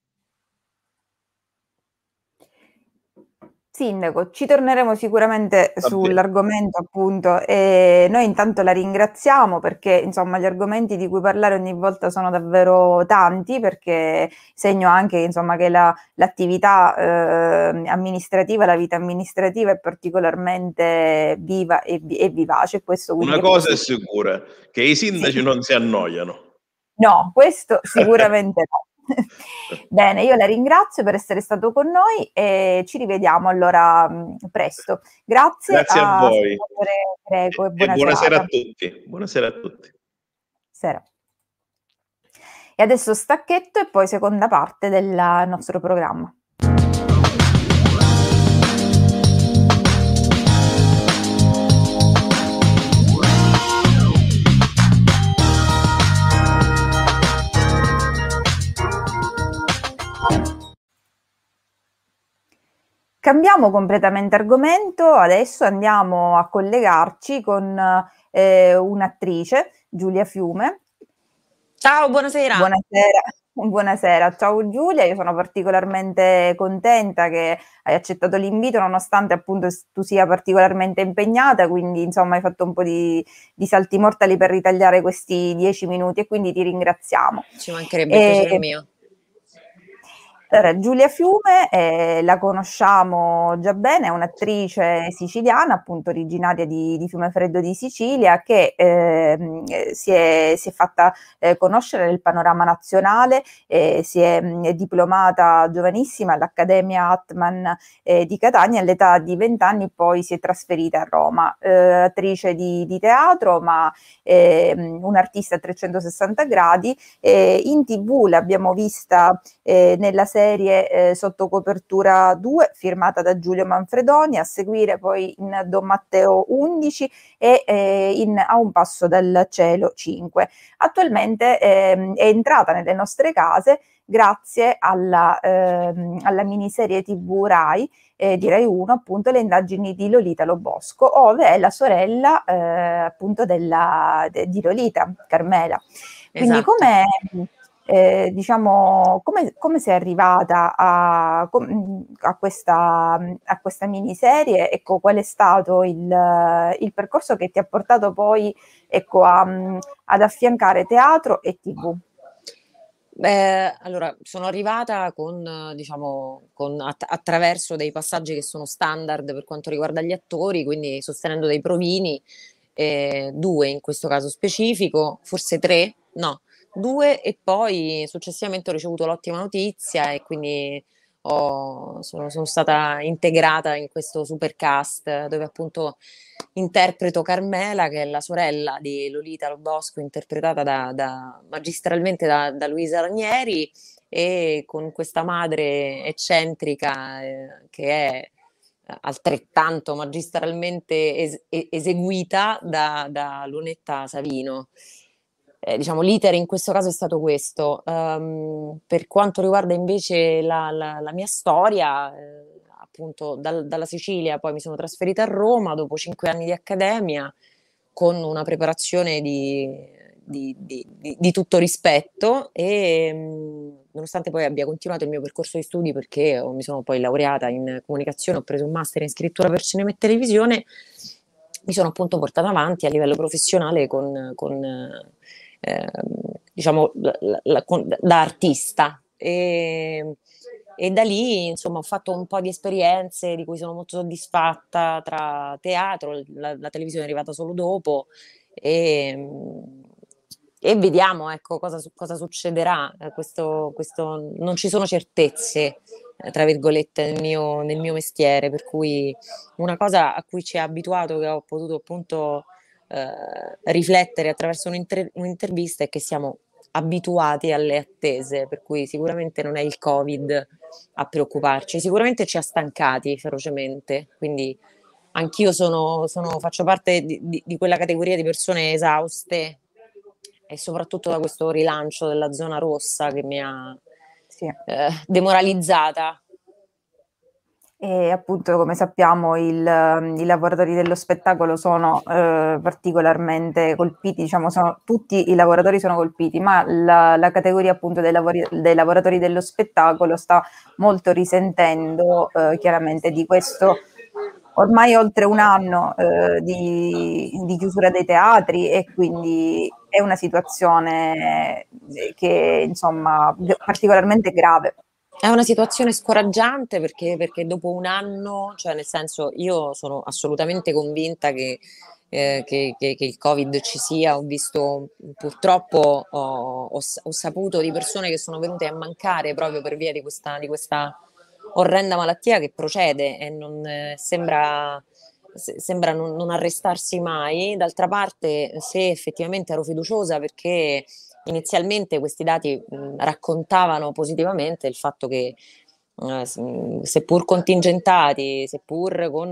[SPEAKER 1] Sindaco, ci torneremo sicuramente sull'argomento, appunto, e noi intanto la ringraziamo perché insomma gli argomenti di cui parlare ogni volta sono davvero tanti, perché segno anche insomma che l'attività amministrativa, la vita amministrativa è particolarmente viva e vivace. Questo
[SPEAKER 2] una cosa è sicura, che i sindaci non si annoiano.
[SPEAKER 1] No, questo sicuramente no. Bene, io la ringrazio per essere stato con noi e ci rivediamo allora presto. Grazie
[SPEAKER 2] a voi.
[SPEAKER 1] Greco e
[SPEAKER 2] buona sera a tutti. Buonasera a tutti.
[SPEAKER 1] Sera. E adesso stacchetto e poi seconda parte del nostro programma. Cambiamo completamente argomento, adesso andiamo a collegarci con un'attrice, Giulia Fiume.
[SPEAKER 6] Ciao, buonasera.
[SPEAKER 1] Buonasera, ciao Giulia, io sono particolarmente contenta che hai accettato l'invito nonostante appunto tu sia particolarmente impegnata, quindi insomma hai fatto un po' di salti mortali per ritagliare questi 10 minuti e quindi ti ringraziamo.
[SPEAKER 6] Ci mancherebbe, il piacere mio.
[SPEAKER 1] Allora, Giulia Fiume la conosciamo già bene, è un'attrice siciliana, appunto originaria di Fiumefreddo di Sicilia, che si è fatta conoscere nel panorama nazionale, si è diplomata giovanissima all'Accademia Atman di Catania, all'età di 20 anni poi si è trasferita a Roma, attrice di teatro, ma un'artista a 360 gradi. In TV l'abbiamo vista nella serie Sotto copertura 2 firmata da Giulio Manfredoni, a seguire poi in Don Matteo 11 e in A un passo dal cielo 5. Attualmente è entrata nelle nostre case grazie alla miniserie TV Rai, di Rai 1, appunto Le indagini di Lolita Lo Bosco, ove è la sorella appunto di Lolita, Carmela. Quindi
[SPEAKER 6] Esatto.
[SPEAKER 1] diciamo, come sei arrivata a questa miniserie? Ecco, qual è stato il percorso che ti ha portato poi, ecco, ad affiancare teatro e TV?
[SPEAKER 6] Allora, sono arrivata attraverso dei passaggi che sono standard per quanto riguarda gli attori, quindi sostenendo dei provini, 2 in questo caso specifico, forse 3, no, 2, e poi successivamente ho ricevuto l'ottima notizia e quindi sono stata integrata in questo supercast dove appunto interpreto Carmela, che è la sorella di Lolita Lo Bosco, interpretata magistralmente da Luisa Ranieri, e con questa madre eccentrica che è altrettanto magistralmente eseguita da Lunetta Savino. Diciamo, l'iter in questo caso è stato questo. Per quanto riguarda invece la mia storia, appunto dalla Sicilia poi mi sono trasferita a Roma dopo 5 anni di accademia, con una preparazione di tutto rispetto, e nonostante poi abbia continuato il mio percorso di studi, perché mi sono poi laureata in comunicazione, ho preso un master in scrittura per cinema e televisione, mi sono appunto portata avanti a livello professionale diciamo da artista, e da lì insomma ho fatto un po' di esperienze di cui sono molto soddisfatta, tra teatro, la televisione è arrivata solo dopo, e e vediamo, ecco, cosa succederà. Non ci sono certezze, tra virgolette, nel mio mestiere, per cui una cosa a cui ci ha abituato, che ho potuto appunto riflettere attraverso un'intervista, è che siamo abituati alle attese, per cui sicuramente non è il Covid a preoccuparci, sicuramente ci ha stancati ferocemente, quindi anch'io faccio parte di quella categoria di persone esauste, e soprattutto da questo rilancio della zona rossa che mi ha
[SPEAKER 1] Sì.
[SPEAKER 6] Demoralizzata.
[SPEAKER 1] E appunto, come sappiamo, i lavoratori dello spettacolo sono particolarmente colpiti, diciamo, tutti i lavoratori sono colpiti, ma la categoria appunto dei lavoratori dello spettacolo sta molto risentendo chiaramente di questo ormai oltre un anno di chiusura dei teatri, e quindi è una situazione che insomma particolarmente grave.
[SPEAKER 6] È una situazione scoraggiante perché dopo un anno, cioè nel senso, io sono assolutamente convinta che il Covid ci sia. Ho visto, purtroppo ho saputo di persone che sono venute a mancare proprio per via di questa orrenda malattia che procede e non sembra non arrestarsi mai. D'altra parte, se effettivamente ero fiduciosa, perché inizialmente questi dati raccontavano positivamente il fatto che seppur contingentati, seppur con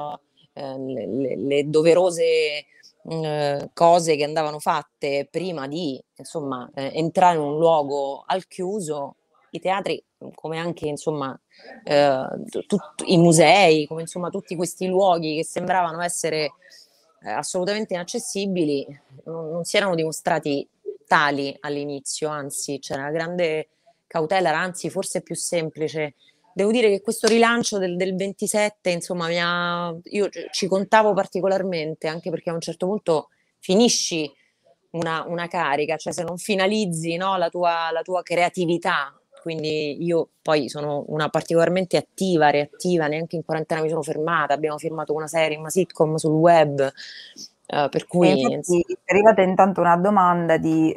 [SPEAKER 6] le doverose cose che andavano fatte prima di insomma entrare in un luogo al chiuso, i teatri, come anche insomma i musei, come insomma tutti questi luoghi che sembravano essere assolutamente inaccessibili, non si erano dimostrati tali all'inizio, anzi c'era grande cautela, era anzi forse più semplice. Devo dire che questo rilancio del 27, insomma, io ci contavo particolarmente, anche perché a un certo punto finisci una carica, cioè se non finalizzi, no, la tua creatività. Quindi io poi sono una particolarmente attiva, reattiva, neanche in quarantena mi sono fermata, abbiamo firmato una serie, una sitcom sul web, per
[SPEAKER 1] E
[SPEAKER 6] cui
[SPEAKER 1] infatti è arrivata intanto una domanda di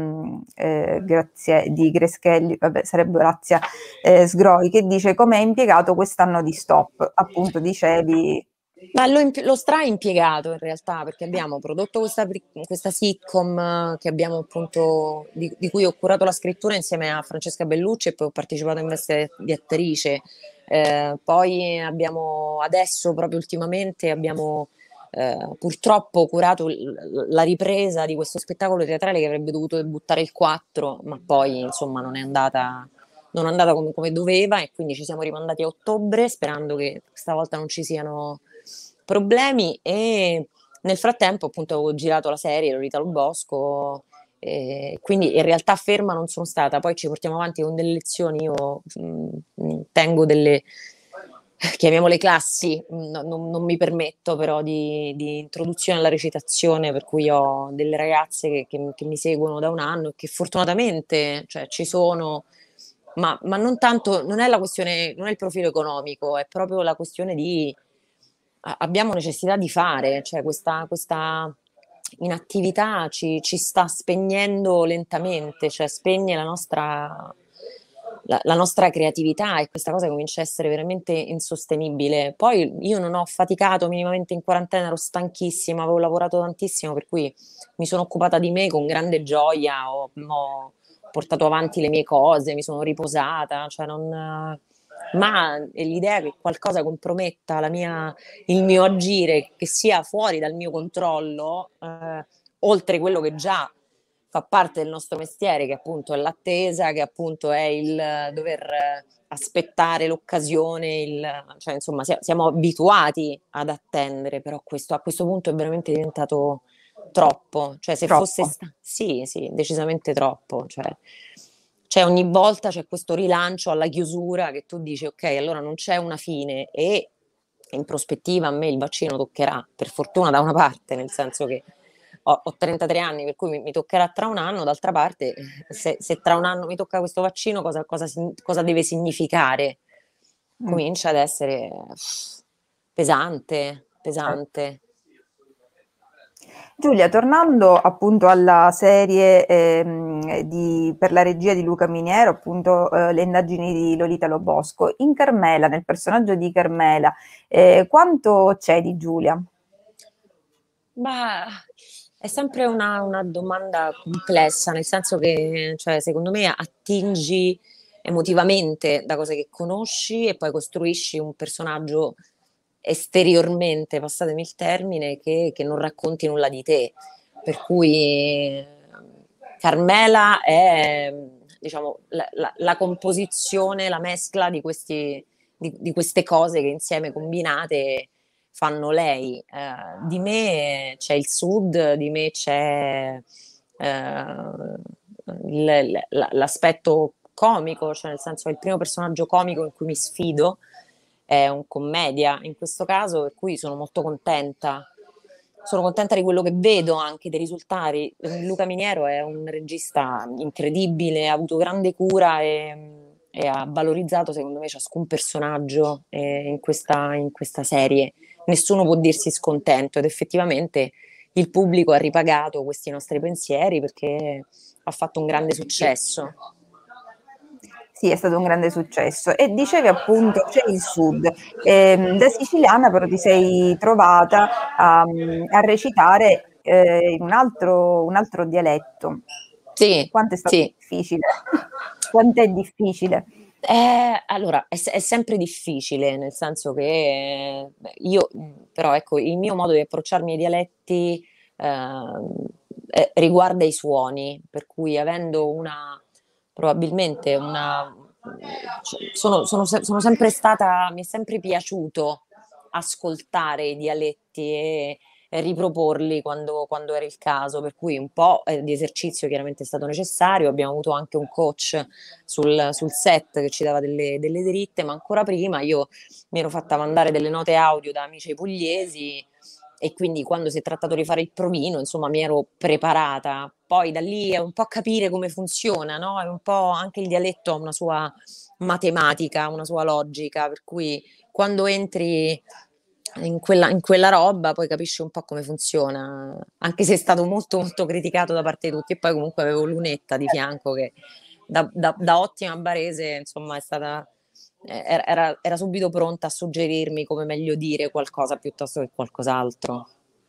[SPEAKER 1] Greschelli, vabbè, sarebbe Grazia Sgroi, che dice: come è impiegato quest'anno di stop? Appunto dicevi.
[SPEAKER 6] Ma lo stra-impiegato in realtà, perché abbiamo prodotto questa sitcom che abbiamo appunto, di cui ho curato la scrittura insieme a Francesca Bellucci, e poi ho partecipato in veste di attrice. Poi adesso, proprio ultimamente, abbiamo purtroppo curato la ripresa di questo spettacolo teatrale che avrebbe dovuto debuttare il 4, ma poi insomma non è andata come doveva, e quindi ci siamo rimandati a ottobre, sperando che stavolta non ci siano problemi. E nel frattempo appunto avevo girato la serie Lolita al Bosco, quindi in realtà ferma non sono stata. Poi ci portiamo avanti con delle lezioni, io tengo delle, chiamiamole classi, non mi permetto però di introduzione alla recitazione, per cui ho delle ragazze che mi seguono da un anno e che fortunatamente, cioè, ci sono, ma non tanto, non è la questione, non è il profilo economico, è proprio la questione di abbiamo necessità di fare, cioè questa inattività ci sta spegnendo lentamente, cioè spegne la nostra creatività, e questa cosa comincia a essere veramente insostenibile. Poi io non ho faticato minimamente in quarantena, ero stanchissima, avevo lavorato tantissimo, per cui mi sono occupata di me con grande gioia, ho portato avanti le mie cose, mi sono riposata, cioè ma l'idea che qualcosa comprometta il mio agire, che sia fuori dal mio controllo, oltre quello che già fa parte del nostro mestiere, che appunto è l'attesa, che appunto è il dover aspettare l'occasione, cioè insomma siamo abituati ad attendere, però a questo punto è veramente diventato troppo, cioè se
[SPEAKER 1] Troppo.
[SPEAKER 6] fosse sì, decisamente troppo, cioè ogni volta c'è questo rilancio alla chiusura che tu dici ok, allora non c'è una fine, e in prospettiva a me il vaccino toccherà, per fortuna, da una parte, nel senso che ho 33 anni, per cui mi toccherà tra un anno. D'altra parte, se tra un anno mi tocca questo vaccino, cosa deve significare? Comincia ad essere pesante.
[SPEAKER 1] Giulia, tornando appunto alla serie per la regia di Luca Miniero, appunto le indagini di Lolita Lobosco, in Carmela, nel personaggio di Carmela, quanto c'è di Giulia?
[SPEAKER 6] Ma è sempre una domanda complessa, nel senso che, cioè, secondo me attingi emotivamente da cose che conosci e poi costruisci un personaggio esteriormente, passatemi il termine, che non racconti nulla di te. Per cui Carmela è, diciamo, la composizione, la mescla di queste cose che insieme combinate fanno lei. Di me c'è il sud, di me c'è l'aspetto comico, cioè nel senso che il primo personaggio comico in cui mi sfido è un commedia in questo caso, per cui sono molto contenta. Sono contenta di quello che vedo, anche dei risultati. Luca Miniero è un regista incredibile, ha avuto grande cura e ha valorizzato, secondo me, ciascun personaggio in questa serie. Nessuno può dirsi scontento ed effettivamente il pubblico ha ripagato questi nostri pensieri perché ha fatto un grande successo.
[SPEAKER 1] Sì, è stato un grande successo. E dicevi appunto c'è il sud. Da siciliana però ti sei trovata a recitare in un altro dialetto.
[SPEAKER 6] Sì,
[SPEAKER 1] Quanto è stato
[SPEAKER 6] sì.
[SPEAKER 1] difficile? Quanto è difficile?
[SPEAKER 6] Allora, è sempre difficile, nel senso che io, però ecco, il mio modo di approcciarmi ai dialetti riguarda i suoni, per cui avendo probabilmente sono sempre stata, mi è sempre piaciuto ascoltare i dialetti e riproporli quando era il caso, per cui un po' di esercizio chiaramente è stato necessario, abbiamo avuto anche un coach sul set che ci dava delle dritte, ma ancora prima io mi ero fatta mandare delle note audio da amici pugliesi e quindi quando si è trattato di fare il provino, insomma, mi ero preparata. Poi da lì è un po' capire come funziona, no? È un po' anche il dialetto ha una sua matematica, una sua logica, per cui quando entri in quella roba poi capisci un po' come funziona, anche se è stato molto molto criticato da parte di tutti. E poi comunque avevo Lunetta di fianco che da ottima barese, insomma, era subito pronta a suggerirmi come meglio dire qualcosa piuttosto che qualcos'altro.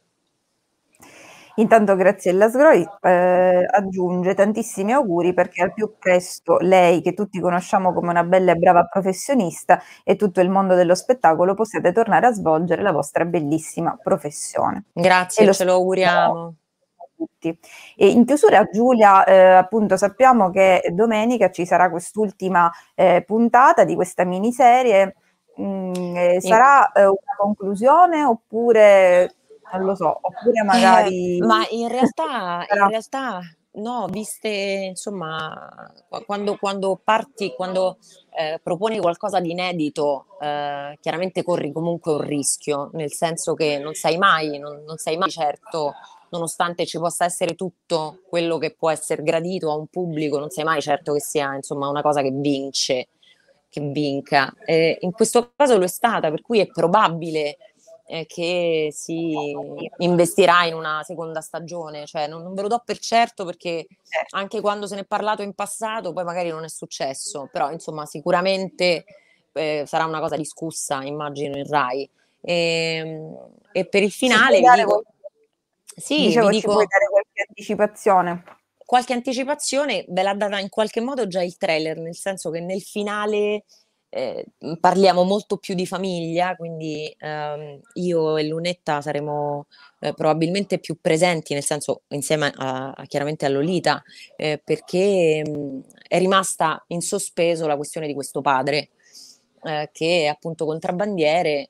[SPEAKER 1] Intanto Graziella Sgroi aggiunge tantissimi auguri perché al più presto lei, che tutti conosciamo come una bella e brava professionista, e tutto il mondo dello spettacolo possiate tornare a svolgere la vostra bellissima professione.
[SPEAKER 6] Grazie, ce lo auguriamo.
[SPEAKER 1] Tutti. E in chiusura, Giulia, appunto sappiamo che domenica ci sarà quest'ultima puntata di questa miniserie. Sarà una conclusione oppure non lo so, oppure magari
[SPEAKER 6] ma in realtà no, viste insomma quando parti, quando proponi qualcosa di inedito, chiaramente corri comunque un rischio, nel senso che non sai mai certo, nonostante ci possa essere tutto quello che può essere gradito a un pubblico, non sai mai certo che sia insomma una cosa che vinca. In questo caso lo è stata, per cui è probabile che si investirà in una seconda stagione, cioè non ve lo do per certo perché anche quando se ne è parlato in passato poi magari non è successo, però insomma sicuramente sarà una cosa discussa, immagino, in Rai. E per il finale vi dico...
[SPEAKER 1] Sì, dicevo, ci puoi dare qualche anticipazione?
[SPEAKER 6] Qualche anticipazione ve l'ha data in qualche modo già il trailer, nel senso che nel finale parliamo molto più di famiglia, quindi io e Lunetta saremo probabilmente più presenti, nel senso insieme chiaramente a Lolita, perché è rimasta in sospeso la questione di questo padre che è appunto contrabbandiere,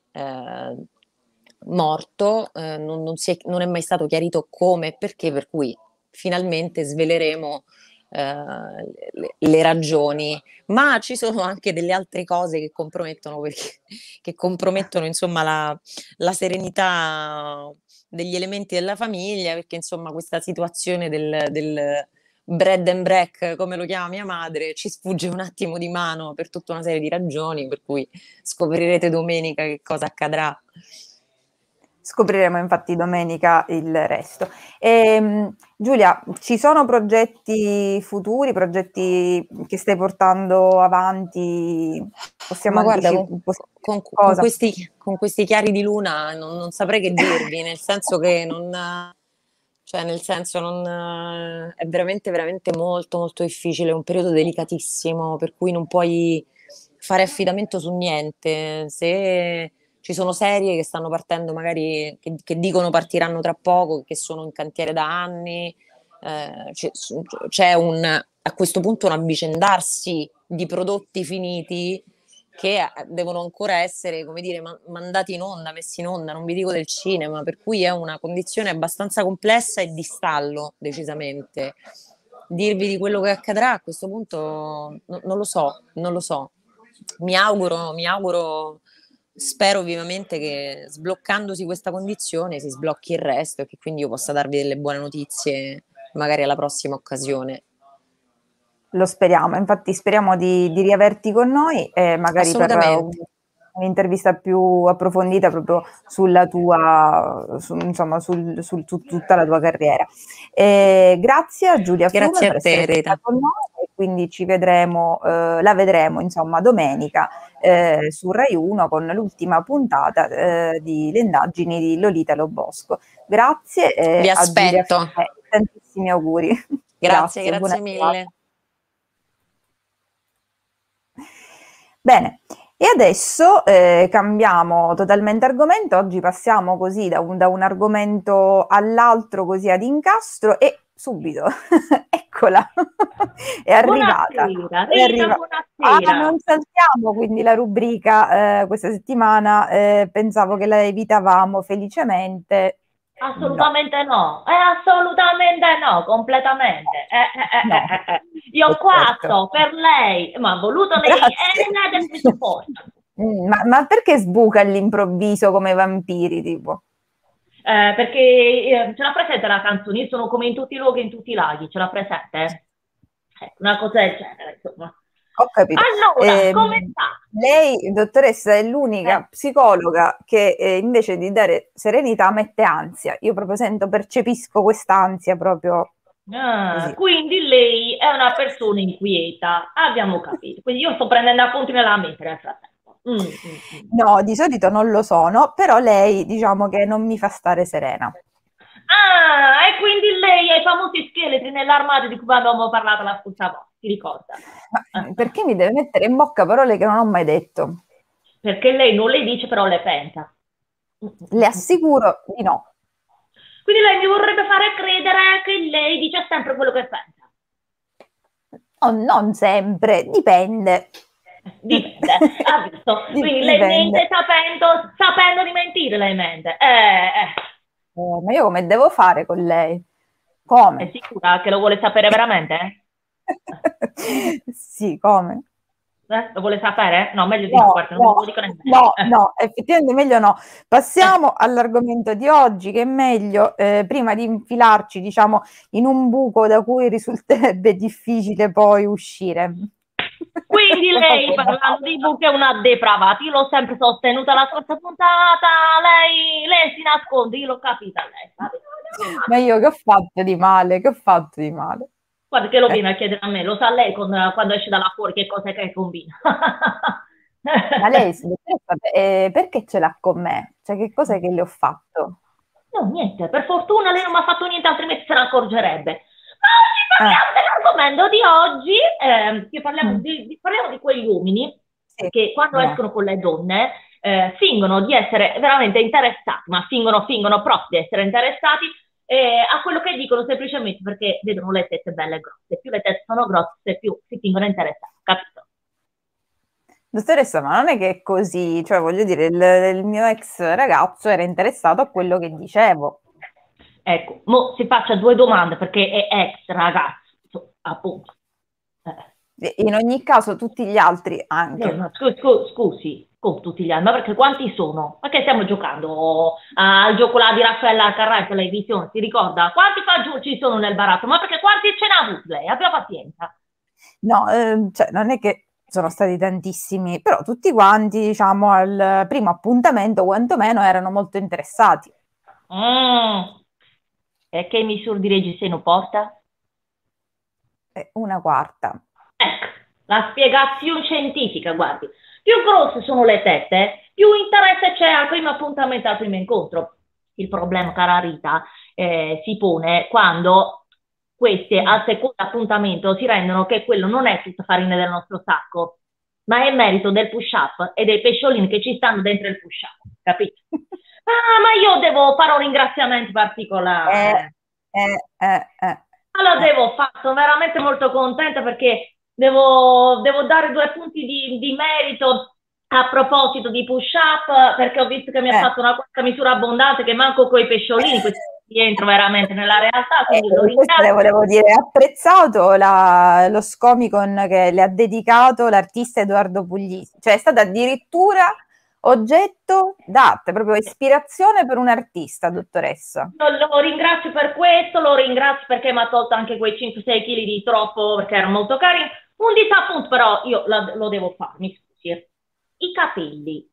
[SPEAKER 6] morto, non è mai stato chiarito come e perché, per cui finalmente sveleremo le ragioni, ma ci sono anche delle altre cose che compromettono insomma la serenità degli elementi della famiglia, perché insomma questa situazione del bread and break, come lo chiama mia madre, ci sfugge un attimo di mano per tutta una serie di ragioni, per cui scoprirete domenica che cosa accadrà.
[SPEAKER 1] Scopriremo infatti domenica il resto. Giulia, ci sono progetti futuri, progetti che stai portando avanti? Possiamo
[SPEAKER 6] Ma guarda,
[SPEAKER 1] cosa?
[SPEAKER 6] con questi chiari di luna non saprei che dirvi, nel senso che è veramente, veramente molto, molto difficile, è un periodo delicatissimo, per cui non puoi fare affidamento su niente. Se ci sono serie che stanno partendo, magari che dicono partiranno tra poco, che sono in cantiere da anni, c'è a questo punto un avvicendarsi di prodotti finiti che devono ancora essere, come dire, mandati in onda, messi in onda, non vi dico del cinema, per cui è una condizione abbastanza complessa e di stallo, decisamente. Dirvi di quello che accadrà a questo punto non lo so. Mi auguro, spero vivamente che sbloccandosi questa condizione si sblocchi il resto e che quindi io possa darvi delle buone notizie magari alla prossima occasione.
[SPEAKER 1] Lo speriamo, infatti speriamo di riaverti con noi e magari per un'intervista più approfondita proprio sulla tua, su tutta la tua carriera. Grazie a Giulia Frume per essere stata con noi e quindi ci vedremo, la vedremo insomma domenica su Rai 1 con l'ultima puntata delle indagini di Lolita Lobosco. Grazie.
[SPEAKER 6] Vi aspetto.
[SPEAKER 1] Tantissimi auguri.
[SPEAKER 6] Grazie mille.
[SPEAKER 1] Bene, e adesso cambiamo totalmente argomento, oggi passiamo così da un argomento all'altro così ad incastro e subito, eccola, è arrivata.
[SPEAKER 7] Buonasera,
[SPEAKER 1] buonasera. Non saltiamo quindi la rubrica questa settimana, pensavo che la evitavamo felicemente.
[SPEAKER 7] Assolutamente no, assolutamente no, completamente.
[SPEAKER 1] No.
[SPEAKER 7] Io qua sto per lei, ma ha voluto lei e adesso mi supporta.
[SPEAKER 1] Ma perché sbuca all'improvviso come vampiri, tipo?
[SPEAKER 7] Perché ce l'ha presente la canzone, io sono come in tutti i luoghi, in tutti i laghi, ce l'ha presente? Una cosa del genere, insomma.
[SPEAKER 1] Ho capito.
[SPEAKER 7] Allora, come sta?
[SPEAKER 1] Lei, dottoressa, è l'unica psicologa che invece di dare serenità mette ansia. Io proprio percepisco quest'ansia proprio.
[SPEAKER 7] Quindi lei è una persona inquieta, abbiamo capito. Quindi io sto prendendo appunti nella mente nel frattempo.
[SPEAKER 1] No, di solito non lo sono, però lei diciamo che non mi fa stare serena.
[SPEAKER 7] Ah, e quindi lei ha i famosi scheletri nell'armadio di cui avevamo parlato la scorsa volta, ti ricorda?
[SPEAKER 1] Ma perché mi deve mettere in bocca parole che non ho mai detto?
[SPEAKER 7] Perché lei non le dice, però le pensa.
[SPEAKER 1] Le assicuro di no.
[SPEAKER 7] Quindi lei mi vorrebbe fare credere che lei dice sempre quello che pensa.
[SPEAKER 1] Oh, non sempre, dipende.
[SPEAKER 7] Dipende, ha visto? Quindi lei mente sapendo di mentire, lei mente.
[SPEAKER 1] Ma io come devo fare con lei? Come?
[SPEAKER 7] È sicura che lo vuole sapere veramente?
[SPEAKER 1] Sì, come?
[SPEAKER 7] Lo vuole sapere? No, meglio di no, guarda, non lo dico
[SPEAKER 1] nemmeno. No, effettivamente meglio no. Passiamo all'argomento di oggi, che è meglio, prima di infilarci, diciamo, in un buco da cui risulterebbe difficile poi uscire.
[SPEAKER 7] Quindi lei, parlando di buchi, è una depravata. Io l'ho sempre sostenuta la scorsa puntata, lei si nasconde, io l'ho capita lei.
[SPEAKER 1] Ma io che ho fatto di male? Che ho fatto di male?
[SPEAKER 7] Guarda che lo viene a chiedere a me, lo sa lei quando esce da là fuori che cosa è che combina.
[SPEAKER 1] Ma lei, perché ce l'ha con me? Cioè, che cosa è che le ho fatto?
[SPEAKER 7] No, niente, per fortuna lei non mi ha fatto niente, altrimenti se ne accorgerebbe. Ma oggi parliamo dell'argomento di oggi, parliamo di quegli uomini che quando escono con le donne fingono di essere veramente interessati, ma fingono proprio di essere interessati a quello che dicono semplicemente perché vedono le tette belle e grosse. Più le tette sono grosse, più si fingono interessati, capito?
[SPEAKER 1] Dottoressa, ma non è che è così, cioè voglio dire, il mio ex ragazzo era interessato a quello che dicevo.
[SPEAKER 7] Ecco, mo si faccia due domande perché è ex ragazzo, appunto.
[SPEAKER 1] In ogni caso tutti gli altri anche.
[SPEAKER 7] No, scusi, con tutti gli altri, ma perché quanti sono? Ma che stiamo giocando al gioco là di Raffaella Carrà in televisione, si ricorda? Quanti fagioli ci sono nel baratto? Ma perché quanti ce n'ha avuto lei? Abbia pazienza.
[SPEAKER 1] No, cioè non è che sono stati tantissimi, però tutti quanti, diciamo, al primo appuntamento quantomeno erano molto interessati.
[SPEAKER 7] E che misura di reggiseno porta?
[SPEAKER 1] Una quarta.
[SPEAKER 7] Ecco, la spiegazione scientifica, guardi. Più grosse sono le tette, più interesse c'è al primo appuntamento, al primo incontro. Il problema, cara Rita, si pone quando questi al secondo appuntamento si rendono che quello non è tutta farina del nostro sacco, ma è merito del push-up e dei pesciolini che ci stanno dentro il push-up, capito? Ma io devo fare un ringraziamento particolare. Allora devo fare, sono veramente molto contenta perché devo dare 2 punti di merito a proposito di push-up, perché ho visto che mi ha fatto una quarta misura abbondante che manco coi pesciolini, questi rientro veramente nella realtà, quindi lo ringrazio.
[SPEAKER 1] Volevo dire, apprezzato lo Scomicon che le ha dedicato l'artista Edoardo Puglisi, cioè è stata addirittura oggetto d'arte, proprio ispirazione per un artista, dottoressa.
[SPEAKER 7] Lo ringrazio per questo, lo ringrazio perché mi ha tolto anche quei 5-6 kg di troppo, perché era molto carino. Un disappunto però io lo devo fare, mi scusi. I capelli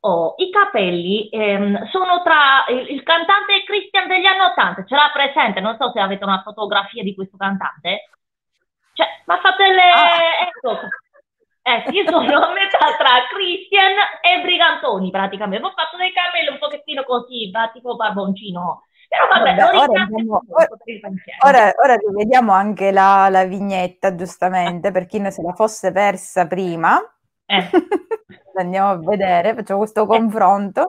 [SPEAKER 7] sono tra il cantante Christian degli anni 80, ce l'ha presente? Non so se avete una fotografia di questo cantante. Cioè, ma fate ecco, io sono a metà tra Christian e Brigantoni praticamente. Ho fatto dei capelli un pochettino così, tipo barboncino. Però vabbè,
[SPEAKER 1] ora rivediamo anche la vignetta, giustamente, per chi non se la fosse persa prima. Andiamo a vedere, facciamo questo confronto.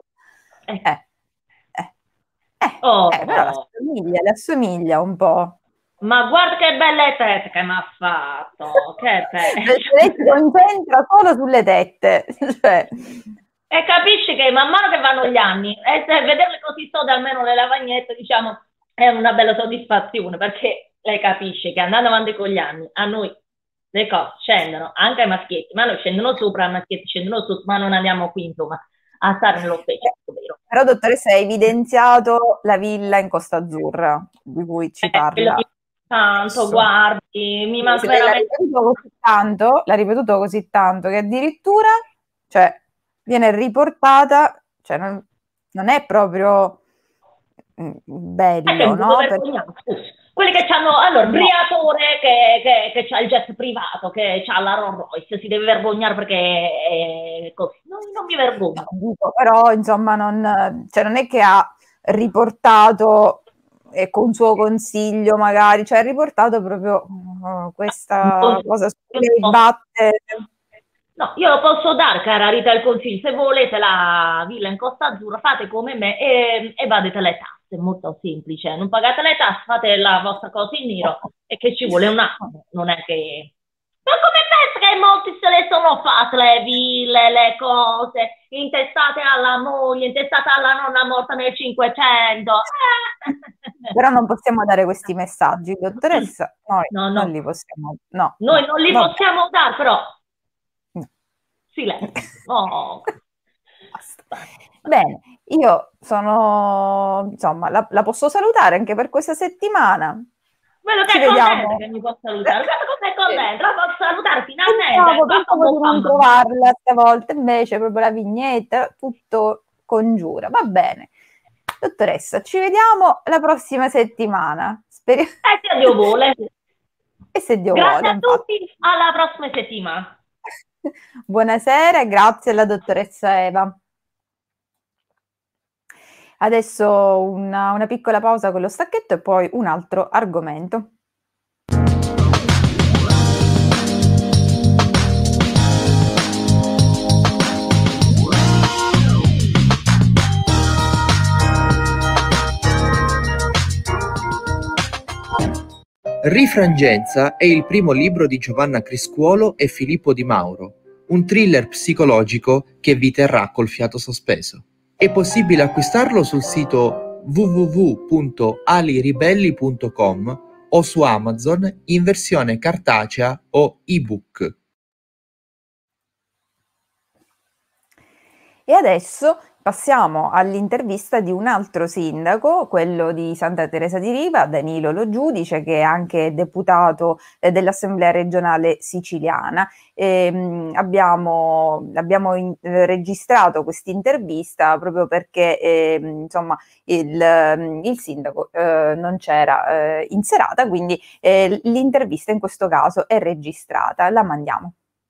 [SPEAKER 1] Però le assomiglia un po'.
[SPEAKER 7] Ma guarda che belle tette che mi ha fatto, che
[SPEAKER 1] lei si concentra solo sulle tette, cioè.
[SPEAKER 7] E capisci che man mano che vanno gli anni, e se vederle così sode almeno le lavagnette, diciamo, è una bella soddisfazione, perché lei capisce che andando avanti con gli anni, a noi le cose scendono, anche ai maschietti, ma noi scendono sopra, i maschietti scendono sotto, ma non andiamo qui, insomma, a stare nello specifico, vero?
[SPEAKER 1] Però, dottoressa, hai evidenziato la villa in Costa Azzurra, di cui ci parla.
[SPEAKER 7] Tanto, guardi, mi manca veramente...
[SPEAKER 1] L'ha ripetuto così tanto che addirittura, cioè, viene riportata, cioè non è proprio bello, no?
[SPEAKER 7] Quelli che hanno, allora, Briatore che c'ha il jet privato, che c'ha la Rolls Royce, si deve vergognare perché è così. Non mi vergogno.
[SPEAKER 1] Però, insomma, non è che ha riportato con suo consiglio magari, cioè ha riportato proprio questa cosa sulle batte.
[SPEAKER 7] No, io lo posso dare, cara Rita, il consiglio. Se volete la villa in Costa Azzurra, fate come me e evadete le tasse. È molto semplice. Non pagate le tasse, fate la vostra cosa in nero e che ci vuole un attimo. Non è che... Ma come pensi che molti se le sono fatte le ville, le cose, intestate alla moglie, intestate alla nonna morta nel 500?
[SPEAKER 1] Però non possiamo dare questi messaggi, dottoressa. Noi non li possiamo... No,
[SPEAKER 7] noi non li possiamo dare, però... Silenzio. Oh.
[SPEAKER 1] Bene, io sono, insomma, la posso salutare anche per questa settimana.
[SPEAKER 7] Quello che è contenta che mi può salutare, guarda come è contenta, la posso salutare finalmente.
[SPEAKER 1] Pensavo di non trovarla stavolta, invece proprio la vignetta, tutto congiura, va bene. Dottoressa, ci vediamo la prossima settimana.
[SPEAKER 7] Se Dio vuole.
[SPEAKER 1] E se Dio
[SPEAKER 7] vuole. Grazie a
[SPEAKER 1] infatti.
[SPEAKER 7] Tutti, alla prossima settimana.
[SPEAKER 1] Buonasera, grazie alla dottoressa Eva. Adesso una piccola pausa con lo stacchetto e poi un altro argomento.
[SPEAKER 8] Rifrangenza è il primo libro di Giovanna Criscuolo e Filippo Di Mauro, un thriller psicologico che vi terrà col fiato sospeso. È possibile acquistarlo sul sito www.aliribelli.com o su Amazon in versione cartacea o ebook.
[SPEAKER 1] E adesso Passiamo all'intervista di un altro sindaco, quello di Santa Teresa di Riva, Danilo Lo Giudice, che è anche deputato dell'Assemblea regionale siciliana. Abbiamo registrato questa intervista proprio perché insomma il sindaco non c'era in serata, quindi l'intervista in questo caso è registrata. La mandiamo.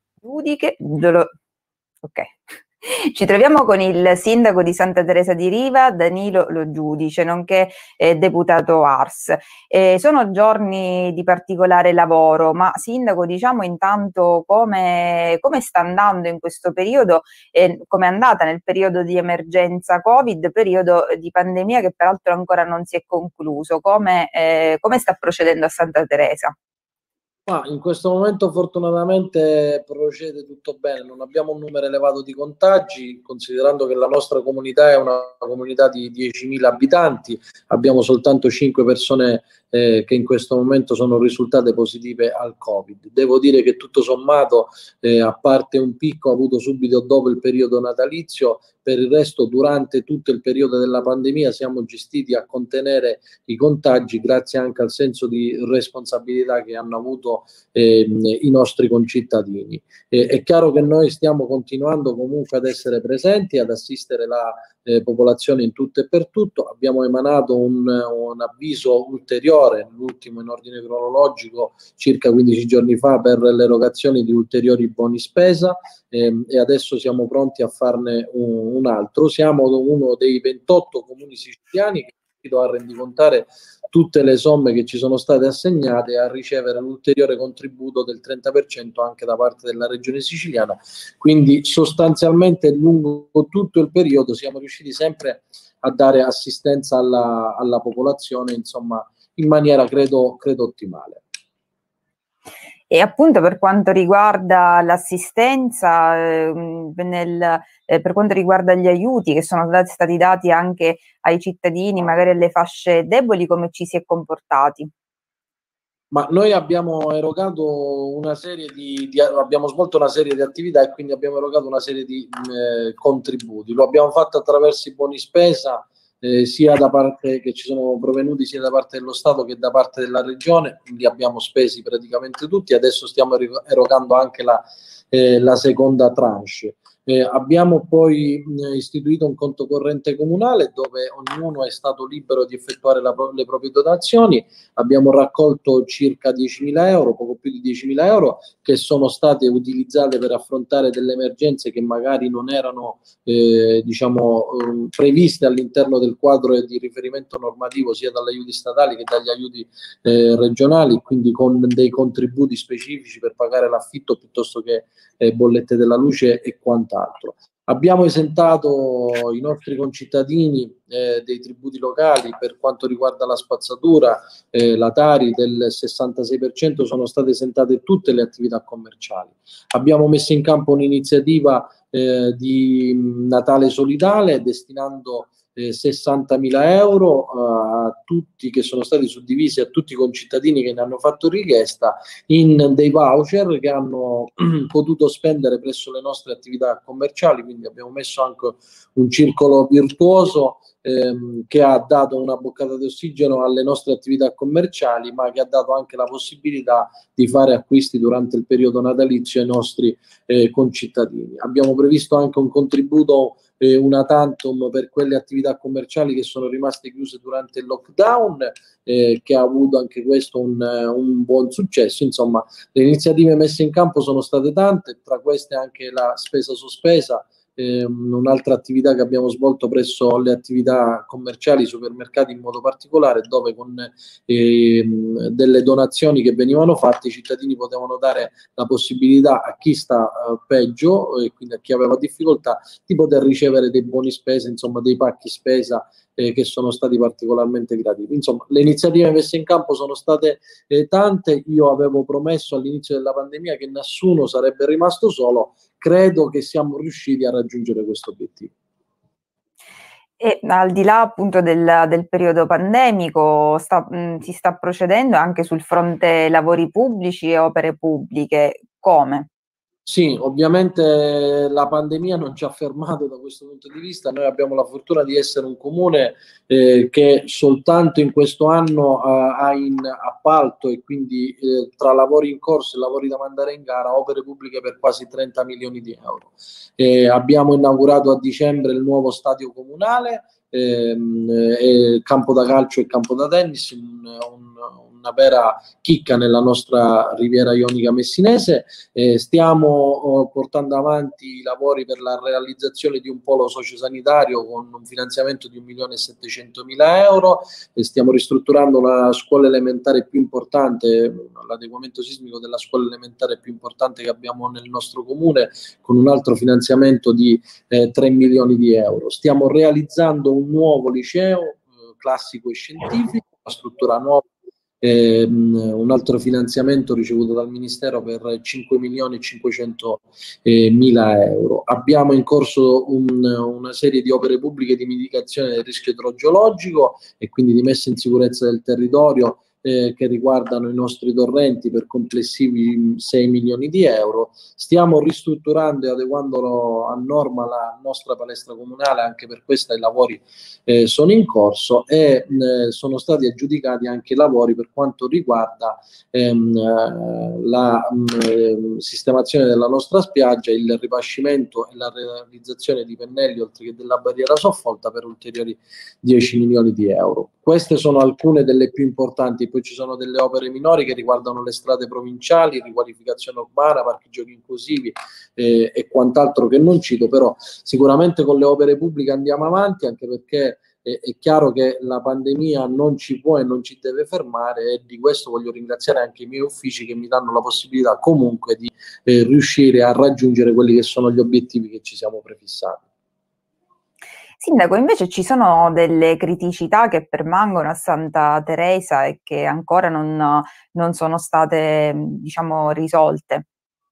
[SPEAKER 1] Ok. Ci troviamo con il sindaco di Santa Teresa di Riva, Danilo Lo Giudice, nonché deputato Ars. Sono giorni di particolare lavoro, ma sindaco, diciamo intanto come sta andando in questo periodo, come è andata nel periodo di emergenza Covid, periodo di pandemia che peraltro ancora non si è concluso, come sta procedendo a Santa Teresa?
[SPEAKER 9] In questo momento fortunatamente procede tutto bene, non abbiamo un numero elevato di contagi, considerando che la nostra comunità è una comunità di 10.000 abitanti, abbiamo soltanto 5 persone che in questo momento sono risultate positive al Covid. Devo dire che tutto sommato, a parte un picco avuto subito dopo il periodo natalizio, per il resto durante tutto il periodo della pandemia siamo gestiti a contenere i contagi grazie anche al senso di responsabilità che hanno avuto i nostri concittadini. È chiaro che noi stiamo continuando comunque ad essere presenti, ad assistere la popolazione in tutto e per tutto. Abbiamo emanato un avviso ulteriore, l'ultimo in ordine cronologico, circa 15 giorni fa, per l'erogazione di ulteriori buoni spesa e adesso siamo pronti a farne un altro. Siamo uno dei 28 comuni siciliani che a rendicontare tutte le somme che ci sono state assegnate e a ricevere un ulteriore contributo del 30% anche da parte della regione siciliana. Quindi sostanzialmente lungo tutto il periodo siamo riusciti sempre a dare assistenza alla popolazione, insomma, in maniera credo ottimale.
[SPEAKER 1] E appunto per quanto riguarda l'assistenza, per quanto riguarda gli aiuti che sono stati dati anche ai cittadini, magari alle fasce deboli, come ci si è comportati?
[SPEAKER 9] Ma noi abbiamo erogato abbiamo svolto una serie di attività e quindi abbiamo erogato una serie di contributi. Lo abbiamo fatto attraverso i buoni spesa, sia da parte che ci sono provenuti sia da parte dello Stato che da parte della Regione, li abbiamo spesi praticamente tutti, adesso stiamo erogando anche la seconda tranche. Abbiamo poi istituito un conto corrente comunale dove ognuno è stato libero di effettuare le proprie donazioni. Abbiamo raccolto circa 10.000 euro, poco più di 10.000 euro, che sono state utilizzate per affrontare delle emergenze che magari non erano previste all'interno del quadro di riferimento normativo sia dagli aiuti statali che dagli aiuti regionali, quindi con dei contributi specifici per pagare l'affitto piuttosto che bollette della luce e quant'altro. Abbiamo esentato i nostri concittadini dei tributi locali per quanto riguarda la spazzatura, la Tari del 66%, sono state esentate tutte le attività commerciali. Abbiamo messo in campo un'iniziativa di Natale solidale destinando 60.000 euro a tutti, che sono stati suddivisi a tutti i concittadini che ne hanno fatto richiesta, in dei voucher che hanno potuto spendere presso le nostre attività commerciali. Quindi abbiamo messo anche un circolo virtuoso che ha dato una boccata di ossigeno alle nostre attività commerciali, ma che ha dato anche la possibilità di fare acquisti durante il periodo natalizio ai nostri concittadini. Abbiamo previsto anche un contributo una tantum per quelle attività commerciali che sono rimaste chiuse durante il lockdown, che ha avuto anche questo un buon successo. Insomma, le iniziative messe in campo sono state tante, tra queste anche la spesa sospesa, un'altra attività che abbiamo svolto presso le attività commerciali, i supermercati in modo particolare, dove con delle donazioni che venivano fatte i cittadini potevano dare la possibilità a chi sta peggio e quindi a chi aveva difficoltà di poter ricevere dei buoni spesa, insomma dei pacchi spesa che sono stati particolarmente graditi. Insomma, le iniziative messe in campo sono state tante. Io avevo promesso all'inizio della pandemia che nessuno sarebbe rimasto solo. Credo che siamo riusciti a raggiungere questo obiettivo.
[SPEAKER 1] E al di là appunto del periodo pandemico si sta procedendo anche sul fronte lavori pubblici e opere pubbliche. Come?
[SPEAKER 9] Sì, ovviamente la pandemia non ci ha fermato da questo punto di vista. Noi abbiamo la fortuna di essere un comune che soltanto in questo anno ha in appalto e quindi tra lavori in corso e lavori da mandare in gara opere pubbliche per quasi 30 milioni di euro. Abbiamo inaugurato a dicembre il nuovo stadio comunale, campo da calcio e campo da tennis, una vera chicca nella nostra Riviera Ionica messinese. Stiamo portando avanti i lavori per la realizzazione di un polo sociosanitario con un finanziamento di 1.700.000 euro. Stiamo ristrutturando la scuola elementare più importante, l'adeguamento sismico della scuola elementare più importante che abbiamo nel nostro comune, con un altro finanziamento di 3 milioni di euro. Stiamo realizzando un nuovo liceo classico e scientifico, una struttura nuova, un altro finanziamento ricevuto dal Ministero per 5.500.000 euro. Abbiamo in corso una serie di opere pubbliche di mitigazione del rischio idrogeologico e quindi di messa in sicurezza del territorio che riguardano i nostri torrenti per complessivi 6 milioni di euro. Stiamo ristrutturando e adeguando a norma la nostra palestra comunale, anche per questo i lavori sono in corso e sono stati aggiudicati anche i lavori per quanto riguarda la sistemazione della nostra spiaggia, il ripascimento e la realizzazione di pennelli oltre che della barriera soffolta per ulteriori 10 milioni di euro. Queste sono alcune delle più importanti, poi ci sono delle opere minori che riguardano le strade provinciali, riqualificazione urbana, parchi giochi inclusivi e quant'altro che non cito, però sicuramente con le opere pubbliche andiamo avanti, anche perché è chiaro che la pandemia non ci può e non ci deve fermare, e di questo voglio ringraziare anche i miei uffici che mi danno la possibilità comunque di riuscire a raggiungere quelli che sono gli obiettivi che ci siamo prefissati.
[SPEAKER 1] Sindaco, invece ci sono delle criticità che permangono a Santa Teresa e che ancora non sono state, diciamo, risolte?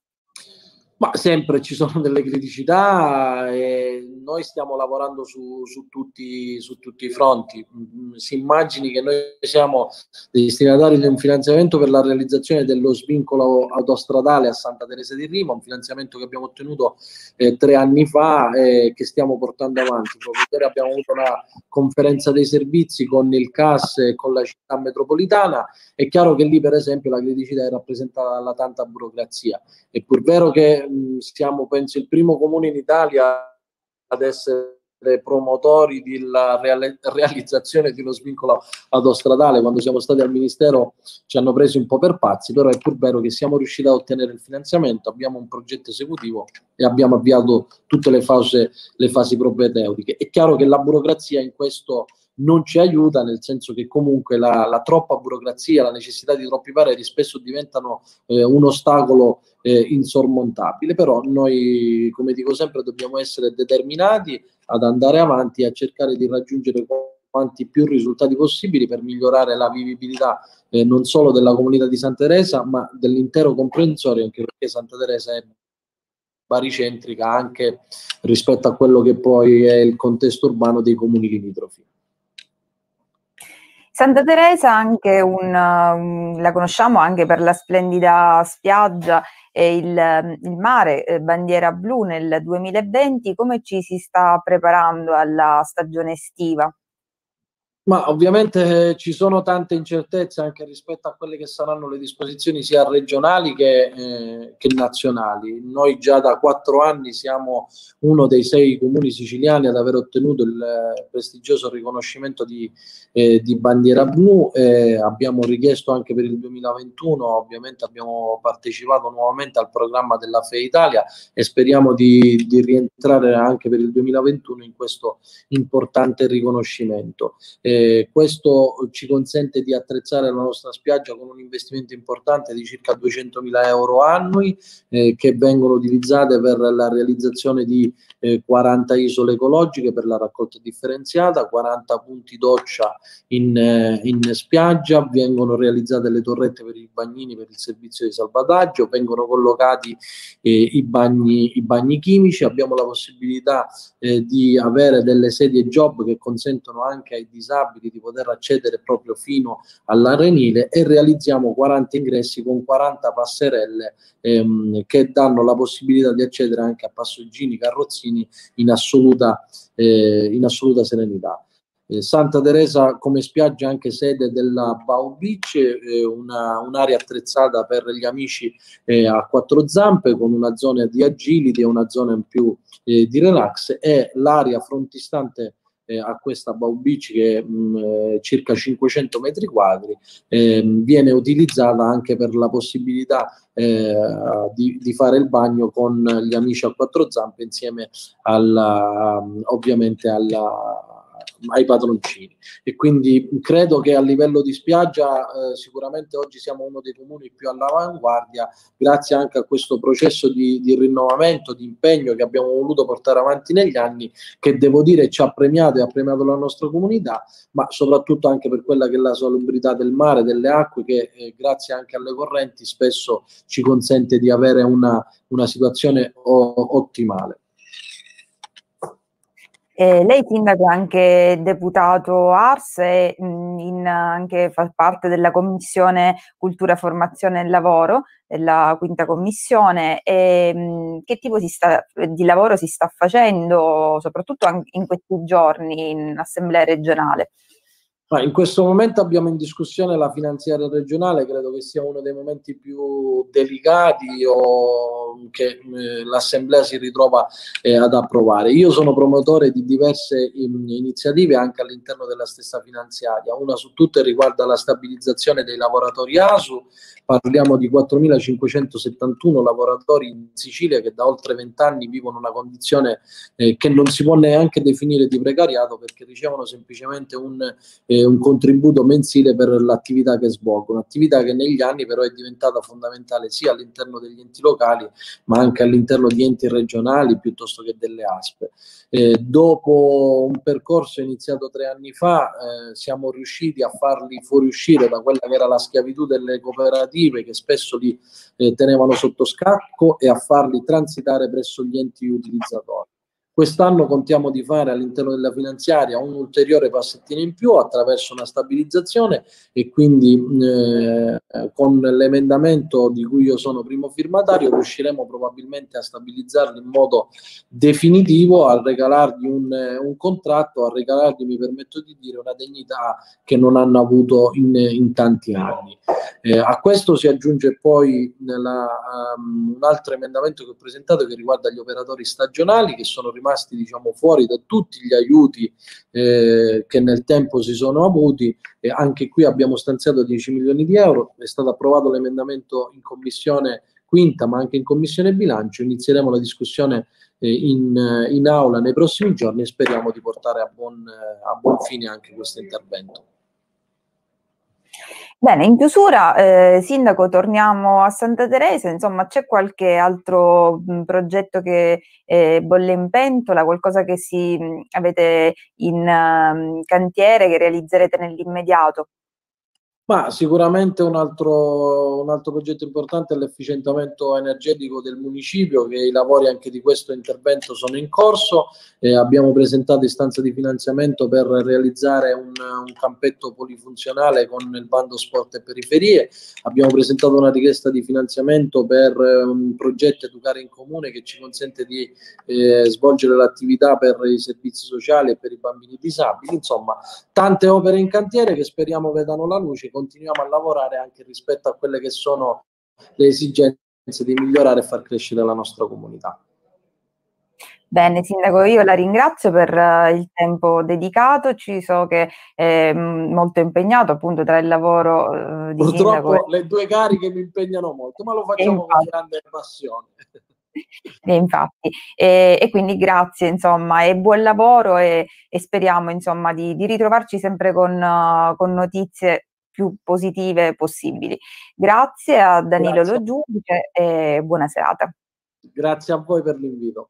[SPEAKER 9] Ma sempre ci sono delle criticità e noi stiamo lavorando su tutti i fronti. Si immagini che noi siamo destinatari di un finanziamento per la realizzazione dello svincolo autostradale a Santa Teresa di Rima, un finanziamento che abbiamo ottenuto 3 anni fa e che stiamo portando avanti. Proprio ieri abbiamo avuto una conferenza dei servizi con il CAS e con la città metropolitana. È chiaro che lì, per esempio, la criticità è rappresentata dalla tanta burocrazia. È pur vero che siamo, penso, il primo comune in Italia ad essere promotori della realizzazione di uno svincolo autostradale. Quando siamo stati al Ministero ci hanno presi un po' per pazzi, però è pur vero che siamo riusciti a ottenere il finanziamento, abbiamo un progetto esecutivo e abbiamo avviato tutte le fasi propedeutiche. È chiaro che la burocrazia in questo non ci aiuta, nel senso che comunque la troppa burocrazia, la necessità di troppi pareri spesso diventano un ostacolo insormontabile, però noi, come dico sempre, dobbiamo essere determinati ad andare avanti e a cercare di raggiungere quanti più risultati possibili per migliorare la vivibilità non solo della comunità di Santa Teresa ma dell'intero comprensorio, anche perché Santa Teresa è baricentrica anche rispetto a quello che poi è il contesto urbano dei comuni limitrofi.
[SPEAKER 1] Santa Teresa anche la conosciamo anche per la splendida spiaggia e il mare, bandiera blu nel 2020. Come ci si sta preparando alla stagione estiva?
[SPEAKER 9] Ma ovviamente ci sono tante incertezze anche rispetto a quelle che saranno le disposizioni sia regionali che nazionali. Noi già da 4 anni siamo uno dei 6 comuni siciliani ad aver ottenuto il prestigioso riconoscimento di bandiera blu. Abbiamo richiesto anche per il 2021, ovviamente abbiamo partecipato nuovamente al programma della FE Italia e speriamo di rientrare anche per il 2021 in questo importante riconoscimento. Questo ci consente di attrezzare la nostra spiaggia con un investimento importante di circa 200.000 euro annui che vengono utilizzate per la realizzazione di 40 isole ecologiche per la raccolta differenziata, 40 punti doccia in spiaggia, vengono realizzate le torrette per i bagnini per il servizio di salvataggio, vengono collocati i bagni chimici, abbiamo la possibilità di avere delle sedie job che consentono anche ai disabili disabili di poter accedere proprio fino all'arenile, e realizziamo 40 ingressi con 40 passerelle che danno la possibilità di accedere anche a passeggini, carrozzini in assoluta serenità. Santa Teresa come spiaggia anche sede della Bow Beach, un'area attrezzata per gli amici a quattro zampe, con una zona di agility e una zona in più di relax, e l'area frontistante a questa Bow Beach, che è circa 500 metri quadri, viene utilizzata anche per la possibilità di fare il bagno con gli amici a quattro zampe, insieme ovviamente ai padroncini. E quindi credo che a livello di spiaggia sicuramente oggi siamo uno dei comuni più all'avanguardia, grazie anche a questo processo di rinnovamento, di impegno che abbiamo voluto portare avanti negli anni, che devo dire ci ha premiato e ha premiato la nostra comunità, ma soprattutto anche per quella che è la salubrità del mare, delle acque, che grazie anche alle correnti spesso ci consente di avere una situazione ottimale.
[SPEAKER 1] Lei sindaco è anche deputato ARS e anche fa parte della Commissione Cultura, Formazione e Lavoro, della quinta commissione. Che tipo di lavoro si sta facendo, soprattutto anche in questi giorni in Assemblea regionale?
[SPEAKER 9] In questo momento abbiamo in discussione la finanziaria regionale, credo che sia uno dei momenti più delicati che l'Assemblea si ritrova ad approvare. Io sono promotore di diverse iniziative anche all'interno della stessa finanziaria. Una su tutte riguarda la stabilizzazione dei lavoratori ASU. Parliamo di 4.571 lavoratori in Sicilia che da oltre 20 anni vivono una condizione che non si può neanche definire di precariato, perché ricevono semplicemente un contributo mensile per l'attività che svolgono, attività che negli anni però è diventata fondamentale sia all'interno degli enti locali ma anche all'interno di enti regionali piuttosto che delle ASP. Dopo un percorso iniziato 3 anni fa siamo riusciti a farli fuoriuscire da quella che era la schiavitù delle cooperative, che spesso li tenevano sotto scacco, e a farli transitare presso gli enti utilizzatori. Quest'anno contiamo di fare all'interno della finanziaria un ulteriore passettino in più attraverso una stabilizzazione, e quindi con l'emendamento di cui io sono primo firmatario riusciremo probabilmente a stabilizzarli in modo definitivo, a regalargli un contratto, a regalargli, mi permetto di dire, una dignità che non hanno avuto in tanti anni. A questo si aggiunge poi un altro emendamento che ho presentato che riguarda gli operatori stagionali, che sono rimasti fuori da tutti gli aiuti che nel tempo si sono avuti, e anche qui abbiamo stanziato 10 milioni di euro. È stato approvato l'emendamento in commissione quinta ma anche in commissione bilancio. Inizieremo la discussione in aula nei prossimi giorni e speriamo di portare a buon fine anche questo intervento.
[SPEAKER 1] Bene, in chiusura, Sindaco, torniamo a Santa Teresa. Insomma, c'è qualche altro progetto che bolle in pentola, qualcosa che avete in cantiere, che realizzerete nell'immediato?
[SPEAKER 9] Ma sicuramente un altro progetto importante è l'efficientamento energetico del municipio, che i lavori anche di questo intervento sono in corso. Abbiamo presentato istanza di finanziamento per realizzare un campetto polifunzionale con il bando sport e periferie. Abbiamo presentato una richiesta di finanziamento per un progetto Educare in Comune, che ci consente di svolgere l'attività per i servizi sociali e per i bambini disabili. Insomma, tante opere in cantiere che speriamo vedano la luce. Continuiamo a lavorare anche rispetto a quelle che sono le esigenze di migliorare e far crescere la nostra comunità.
[SPEAKER 1] Bene, Sindaco, io la ringrazio per il tempo dedicato. Ci so che è molto impegnato appunto tra il lavoro di
[SPEAKER 9] Purtroppo
[SPEAKER 1] Sindaco.
[SPEAKER 9] Le due cariche mi impegnano molto, ma lo facciamo con grande passione.
[SPEAKER 1] Infatti, e quindi grazie, insomma, e buon lavoro, e speriamo, insomma, di ritrovarci sempre con notizie più positive possibili. Grazie a Danilo Lo Giudice e buona serata.
[SPEAKER 9] Grazie a voi per l'invito.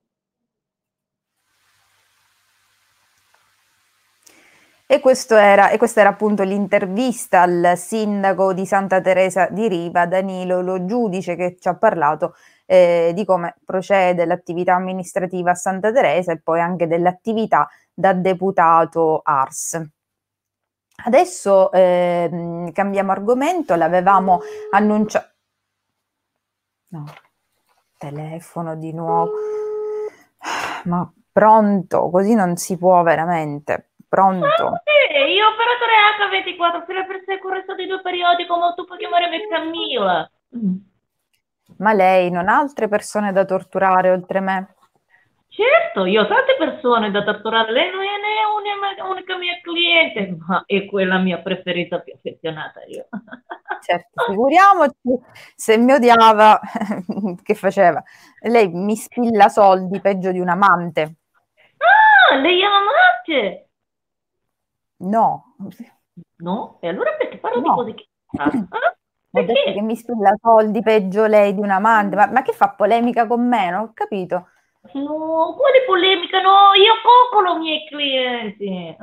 [SPEAKER 1] E questa era appunto l'intervista al sindaco di Santa Teresa di Riva, Danilo Lo Giudice, che ci ha parlato di come procede l'attività amministrativa a Santa Teresa e poi anche dell'attività da deputato ARS. Adesso cambiamo argomento, l'avevamo annunciato. No, telefono di nuovo. Ma pronto, così non si può veramente. Pronto?
[SPEAKER 7] Io operatore H24, fila per sé corretto di 2 periodi, come tu puoi chiamare me Camilla.
[SPEAKER 1] Ma lei non ha altre persone da torturare oltre me?
[SPEAKER 7] Certo, io ho tante persone da torturare, lei non è unica mia cliente, ma è quella mia preferita, più affezionata io.
[SPEAKER 1] Certo, figuriamoci se mi odiava, che faceva? Lei mi spilla soldi peggio di un amante.
[SPEAKER 7] Ah, lei è amante?
[SPEAKER 1] No.
[SPEAKER 7] No? E allora perché parla di
[SPEAKER 1] No.
[SPEAKER 7] cose che...
[SPEAKER 1] Ho detto che mi spilla soldi peggio lei di un amante, ma che fa polemica con me? Non ho capito.
[SPEAKER 7] No, quale polemica? No, io coccolo i miei clienti.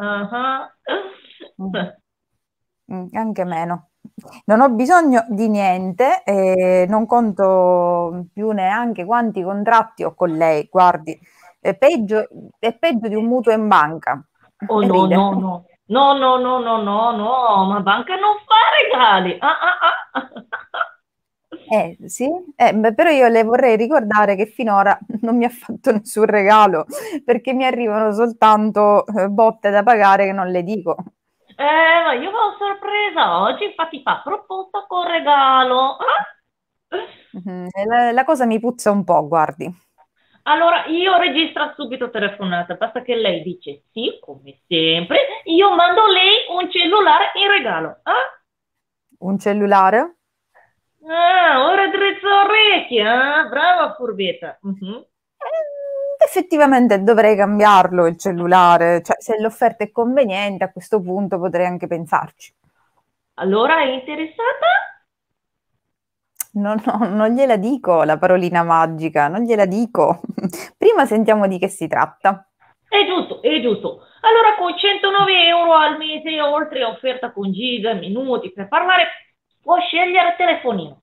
[SPEAKER 1] Anche meno. Non ho bisogno di niente e non conto più neanche quanti contratti ho con lei. Guardi, è peggio di un mutuo in banca.
[SPEAKER 7] Oh
[SPEAKER 1] E
[SPEAKER 7] no,
[SPEAKER 1] ride.
[SPEAKER 7] no, ma banca non fa regali.
[SPEAKER 1] Sì? Beh, però io le vorrei ricordare che finora non mi ha fatto nessun regalo, perché mi arrivano soltanto botte da pagare che non le dico.
[SPEAKER 7] Ma io ho sorpresa oggi, infatti fa proposta con regalo.
[SPEAKER 1] La cosa mi puzza un po', guardi.
[SPEAKER 7] Allora, io registro subito telefonata, basta che lei dice sì, come sempre, io mando lei un cellulare in regalo.
[SPEAKER 1] Un cellulare?
[SPEAKER 7] Ora drizzo orecchie, brava furbetta.
[SPEAKER 1] Effettivamente dovrei cambiarlo il cellulare, cioè se l'offerta è conveniente a questo punto potrei anche pensarci.
[SPEAKER 7] Allora è interessata?
[SPEAKER 1] No, non gliela dico la parolina magica, non gliela dico. Prima sentiamo di che si tratta.
[SPEAKER 7] È giusto, è giusto. Allora con 109 euro al mese, oltre a offerta con giga, minuti per parlare, può scegliere telefonino.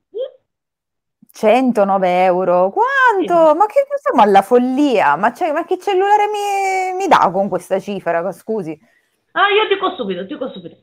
[SPEAKER 1] 109 euro? Quanto? Ma che siamo alla follia? Ma che cellulare mi dà con questa cifra? Scusi.
[SPEAKER 7] Io dico subito. Dimitri!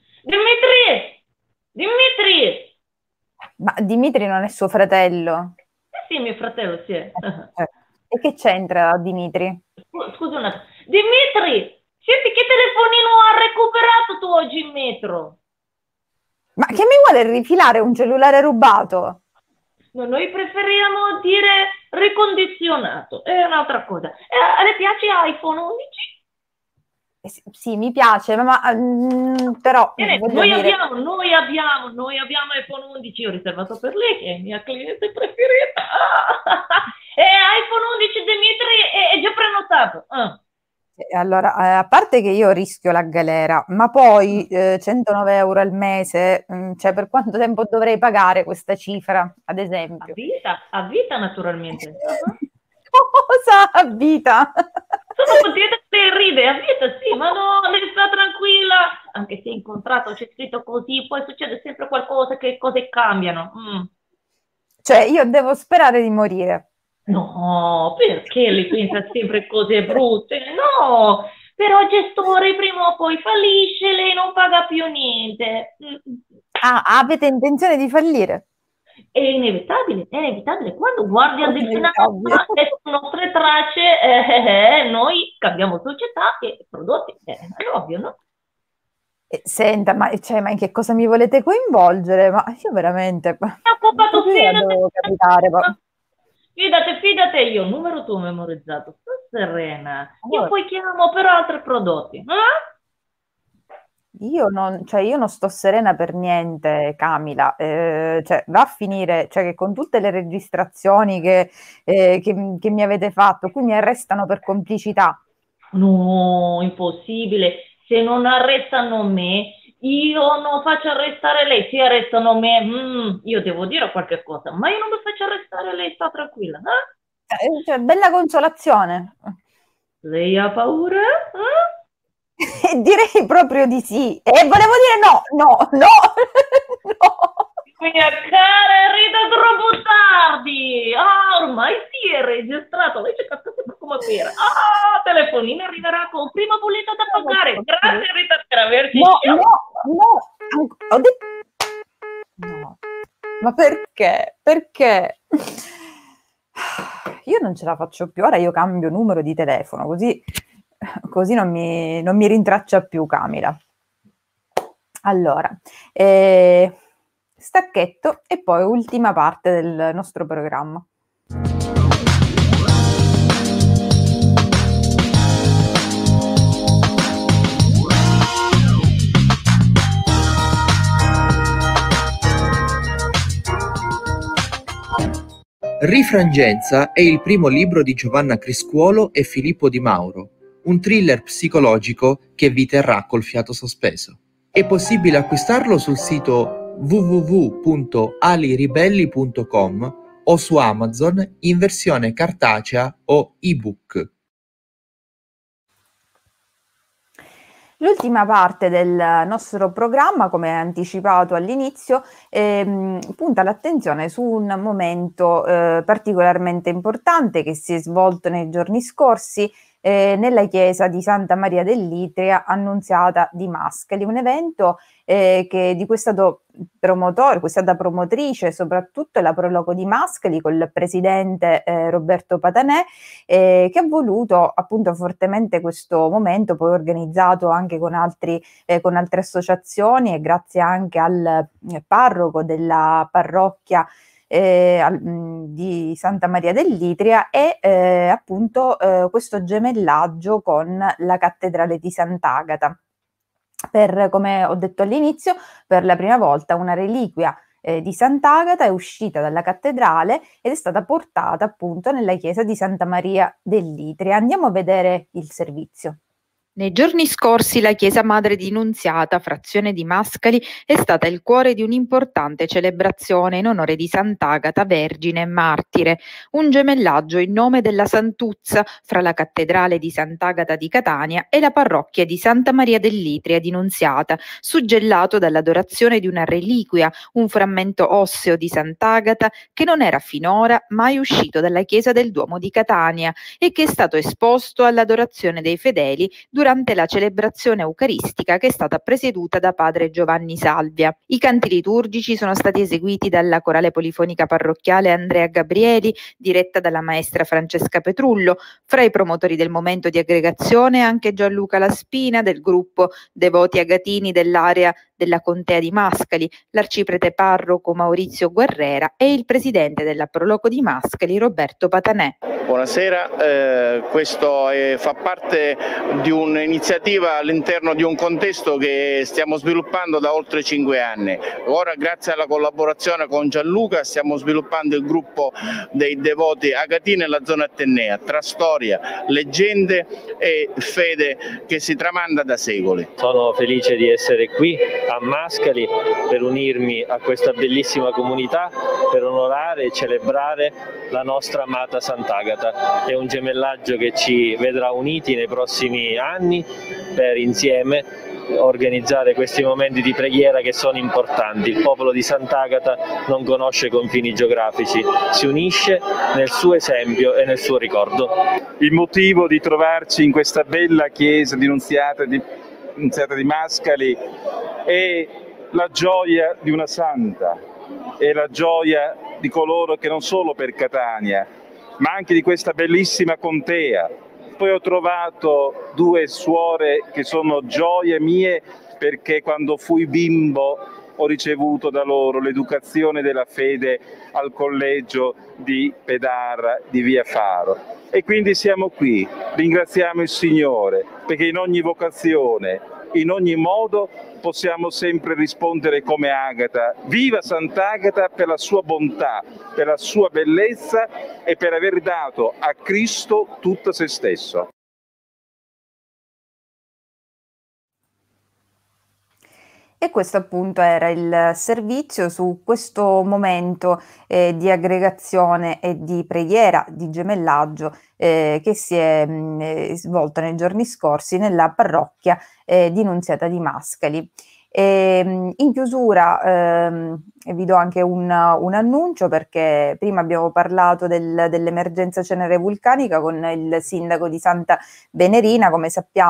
[SPEAKER 1] Ma Dimitri non è suo fratello?
[SPEAKER 7] Sì, mio fratello, sì.
[SPEAKER 1] E che c'entra Dimitri?
[SPEAKER 7] Scusi un attimo. Dimitri, senti che telefonino ha recuperato tu oggi in metro?
[SPEAKER 1] Ma che mi vuole rifilare un cellulare rubato?
[SPEAKER 7] No, noi preferiamo dire ricondizionato, è un'altra cosa. A le piace iPhone 11?
[SPEAKER 1] Sì, mi piace, però...
[SPEAKER 7] Noi abbiamo iPhone 11, ho riservato per lei, che è mia cliente preferita. E iPhone 11 Dimitri è già prenotato.
[SPEAKER 1] Allora, a parte che io rischio la galera, ma poi 109 euro al mese, cioè per quanto tempo dovrei pagare questa cifra, ad esempio?
[SPEAKER 7] A vita naturalmente.
[SPEAKER 1] Cosa a vita?
[SPEAKER 7] Sono contenta che ride, a vita sì, ma no, lei sta tranquilla, anche se in contratto c'è scritto così, poi succede sempre qualcosa, che cose cambiano.
[SPEAKER 1] Cioè io devo sperare di morire.
[SPEAKER 7] No, perché lei pensa sempre cose brutte? No, però il gestore prima o poi fallisce, lei non paga più niente.
[SPEAKER 1] Avete intenzione di fallire?
[SPEAKER 7] È inevitabile. Quando guardi al destinato e sulle nostre tracce, noi cambiamo società e prodotti, è ovvio, no?
[SPEAKER 1] Senta, ma in che cosa mi volete coinvolgere? Ma io veramente...
[SPEAKER 7] Devo
[SPEAKER 1] capitare,
[SPEAKER 7] Fidate, io ho il numero tuo memorizzato, sta serena. Io poi chiamo per altri prodotti.
[SPEAKER 1] Io non sto serena per niente, Camila. Va a finire, che con tutte le registrazioni che mi avete fatto, qui mi arrestano per complicità.
[SPEAKER 7] No, impossibile. Se non arrestano me, io non faccio arrestare lei. Se arrestano me, io devo dire qualche cosa, ma io non mi faccio arrestare lei, sta tranquilla.
[SPEAKER 1] Bella consolazione.
[SPEAKER 7] Lei ha paura?
[SPEAKER 1] Direi proprio di sì. E volevo dire no.
[SPEAKER 7] Mia cara, rida troppo tardi. Ormai si è registrato. Lei ci casca sempre come pera. Telefonino arriverà con prima bolletta da pagare. Grazie Rita per averci.
[SPEAKER 1] ho detto no, ma perché? Perché? Io non ce la faccio più, ora io cambio numero di telefono, così non mi rintraccia più Camila. Allora, stacchetto e poi ultima parte del nostro programma.
[SPEAKER 8] Rifrangenza è il primo libro di Giovanna Criscuolo e Filippo Di Mauro, un thriller psicologico che vi terrà col fiato sospeso. È possibile acquistarlo sul sito www.aliribelli.com o su Amazon in versione cartacea o ebook.
[SPEAKER 1] L'ultima parte del nostro programma, come anticipato all'inizio, punta l'attenzione su un momento particolarmente importante che si è svolto nei giorni scorsi nella chiesa di Santa Maria dell'Itria Annunziata di Mascali, un evento di cui è stato promotore, cui è stata promotrice soprattutto la Proloco di Mascali col presidente Roberto Patanè, che ha voluto appunto fortemente questo momento, poi organizzato anche con altre associazioni e grazie anche al parroco della parrocchia di Santa Maria dell'Itria e appunto questo gemellaggio con la cattedrale di Sant'Agata. Come ho detto all'inizio, per la prima volta una reliquia di Sant'Agata è uscita dalla cattedrale ed è stata portata appunto nella chiesa di Santa Maria dell'Itria. Andiamo a vedere il servizio.
[SPEAKER 10] Nei giorni scorsi la Chiesa Madre di Nunziata, frazione di Mascali, è stata il cuore di un'importante celebrazione in onore di Sant'Agata, Vergine e Martire, un gemellaggio in nome della Santuzza fra la cattedrale di Sant'Agata di Catania e la parrocchia di Santa Maria dell'Itria di Nunziata, suggellato dall'adorazione di una reliquia, un frammento osseo di Sant'Agata che non era finora mai uscito dalla chiesa del Duomo di Catania e che è stato esposto all'adorazione dei fedeli durante la celebrazione eucaristica che è stata presieduta da padre Giovanni Salvia. I canti liturgici sono stati eseguiti dalla corale polifonica parrocchiale Andrea Gabrieli, diretta dalla maestra Francesca Petrullo. Fra i promotori del momento di aggregazione anche Gianluca Laspina del gruppo Devoti Agatini dell'area della Contea di Mascali, l'arciprete parroco Maurizio Guerrera e il presidente della Proloco di Mascali Roberto Patanè.
[SPEAKER 11] Buonasera, questo fa parte di un'iniziativa all'interno di un contesto che stiamo sviluppando da oltre 5 anni. Ora, grazie alla collaborazione con Gianluca, stiamo sviluppando il gruppo dei devoti agatini nella zona atennea, tra storia, leggende e fede che si tramanda da secoli.
[SPEAKER 12] Sono felice di essere qui a Mascali per unirmi a questa bellissima comunità, per onorare e celebrare la nostra amata Sant'Agata. È un gemellaggio che ci vedrà uniti nei prossimi anni per insieme organizzare questi momenti di preghiera che sono importanti. Il popolo di Sant'Agata non conosce confini geografici, si unisce nel suo esempio e nel suo ricordo.
[SPEAKER 13] Il motivo di trovarci in questa bella chiesa di Nunziata di Mascali è la gioia di una santa, è la gioia di coloro che non solo per Catania, ma anche di questa bellissima contea. Poi ho trovato 2 suore che sono gioie mie perché quando fui bimbo ho ricevuto da loro l'educazione della fede al collegio di Pedara di Via Faro. E quindi siamo qui, ringraziamo il Signore perché in ogni vocazione, in ogni modo possiamo sempre rispondere come Agata. Viva Sant'Agata per la sua bontà, per la sua bellezza e per aver dato a Cristo tutto se stesso.
[SPEAKER 1] E questo appunto era il servizio su questo momento di aggregazione e di preghiera, di gemellaggio che si è svolto nei giorni scorsi nella parrocchia di Nunziata di Mascali. In chiusura vi do anche un annuncio, perché prima abbiamo parlato dell'emergenza cenere vulcanica con il sindaco di Santa Venerina. Come sappiamo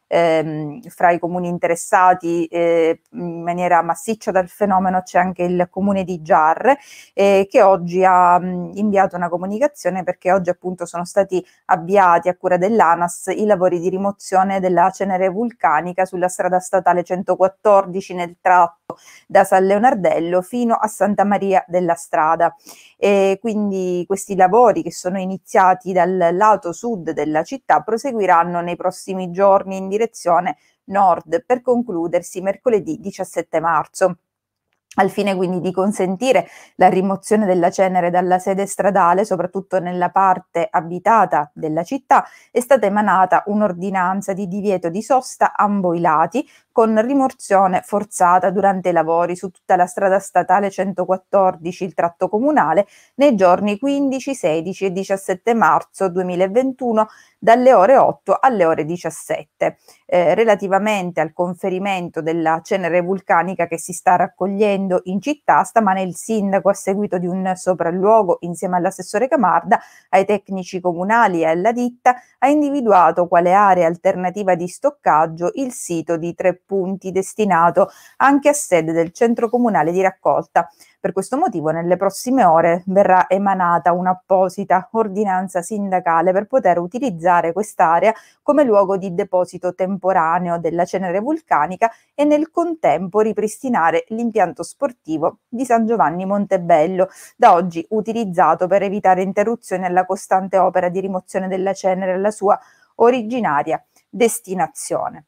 [SPEAKER 1] Fra i comuni interessati in maniera massiccia dal fenomeno c'è anche il comune di Giarre, che oggi ha inviato una comunicazione, perché oggi appunto sono stati avviati a cura dell'ANAS i lavori di rimozione della cenere vulcanica sulla strada statale 114 nel tratto da San Leonardello fino a Santa Maria della Strada. E quindi questi lavori, che sono iniziati dal lato sud della città, proseguiranno nei prossimi giorni in direzione nord per concludersi mercoledì 17 marzo. Al fine quindi di consentire la rimozione della cenere dalla sede stradale, soprattutto nella parte abitata della città, è stata emanata un'ordinanza di divieto di sosta ambo i lati, con rimozione forzata durante i lavori su tutta la strada statale 114, il tratto comunale, nei giorni 15, 16 e 17 marzo 2021, dalle ore 8 alle ore 17. Relativamente al conferimento della cenere vulcanica che si sta raccogliendo in città, stamane il sindaco, a seguito di un sopralluogo insieme all'assessore Camarda, ai tecnici comunali e alla ditta, ha individuato quale area alternativa di stoccaggio il sito di 3 punti destinato anche a sede del centro comunale di raccolta. Per questo motivo nelle prossime ore verrà emanata un'apposita ordinanza sindacale per poter utilizzare quest'area come luogo di deposito temporaneo della cenere vulcanica e nel contempo ripristinare l'impianto sportivo di San Giovanni Montebello, da oggi utilizzato per evitare interruzioni alla costante opera di rimozione della cenere alla sua originaria destinazione.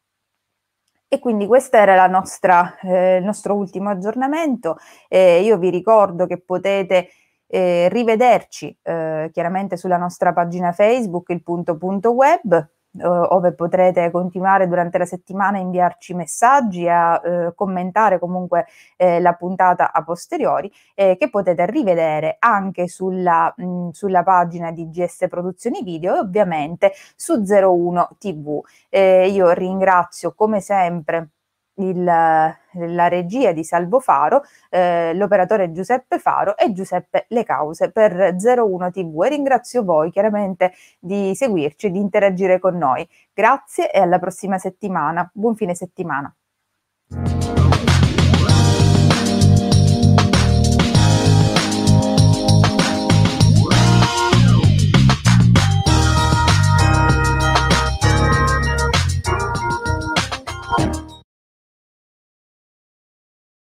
[SPEAKER 1] E quindi questo era il nostro ultimo aggiornamento. Io vi ricordo che potete rivederci chiaramente sulla nostra pagina Facebook, il punto.web, dove potrete continuare durante la settimana a inviarci messaggi, a commentare comunque la puntata a posteriori, che potete rivedere anche sulla pagina di GS Produzioni Video e ovviamente su 01 TV. Io ringrazio come sempre la regia di Salvo Faro, l'operatore Giuseppe Faro e Giuseppe Le Cause per 01 TV, e ringrazio voi chiaramente di seguirci, di interagire con noi. Grazie e alla prossima settimana. Buon fine settimana.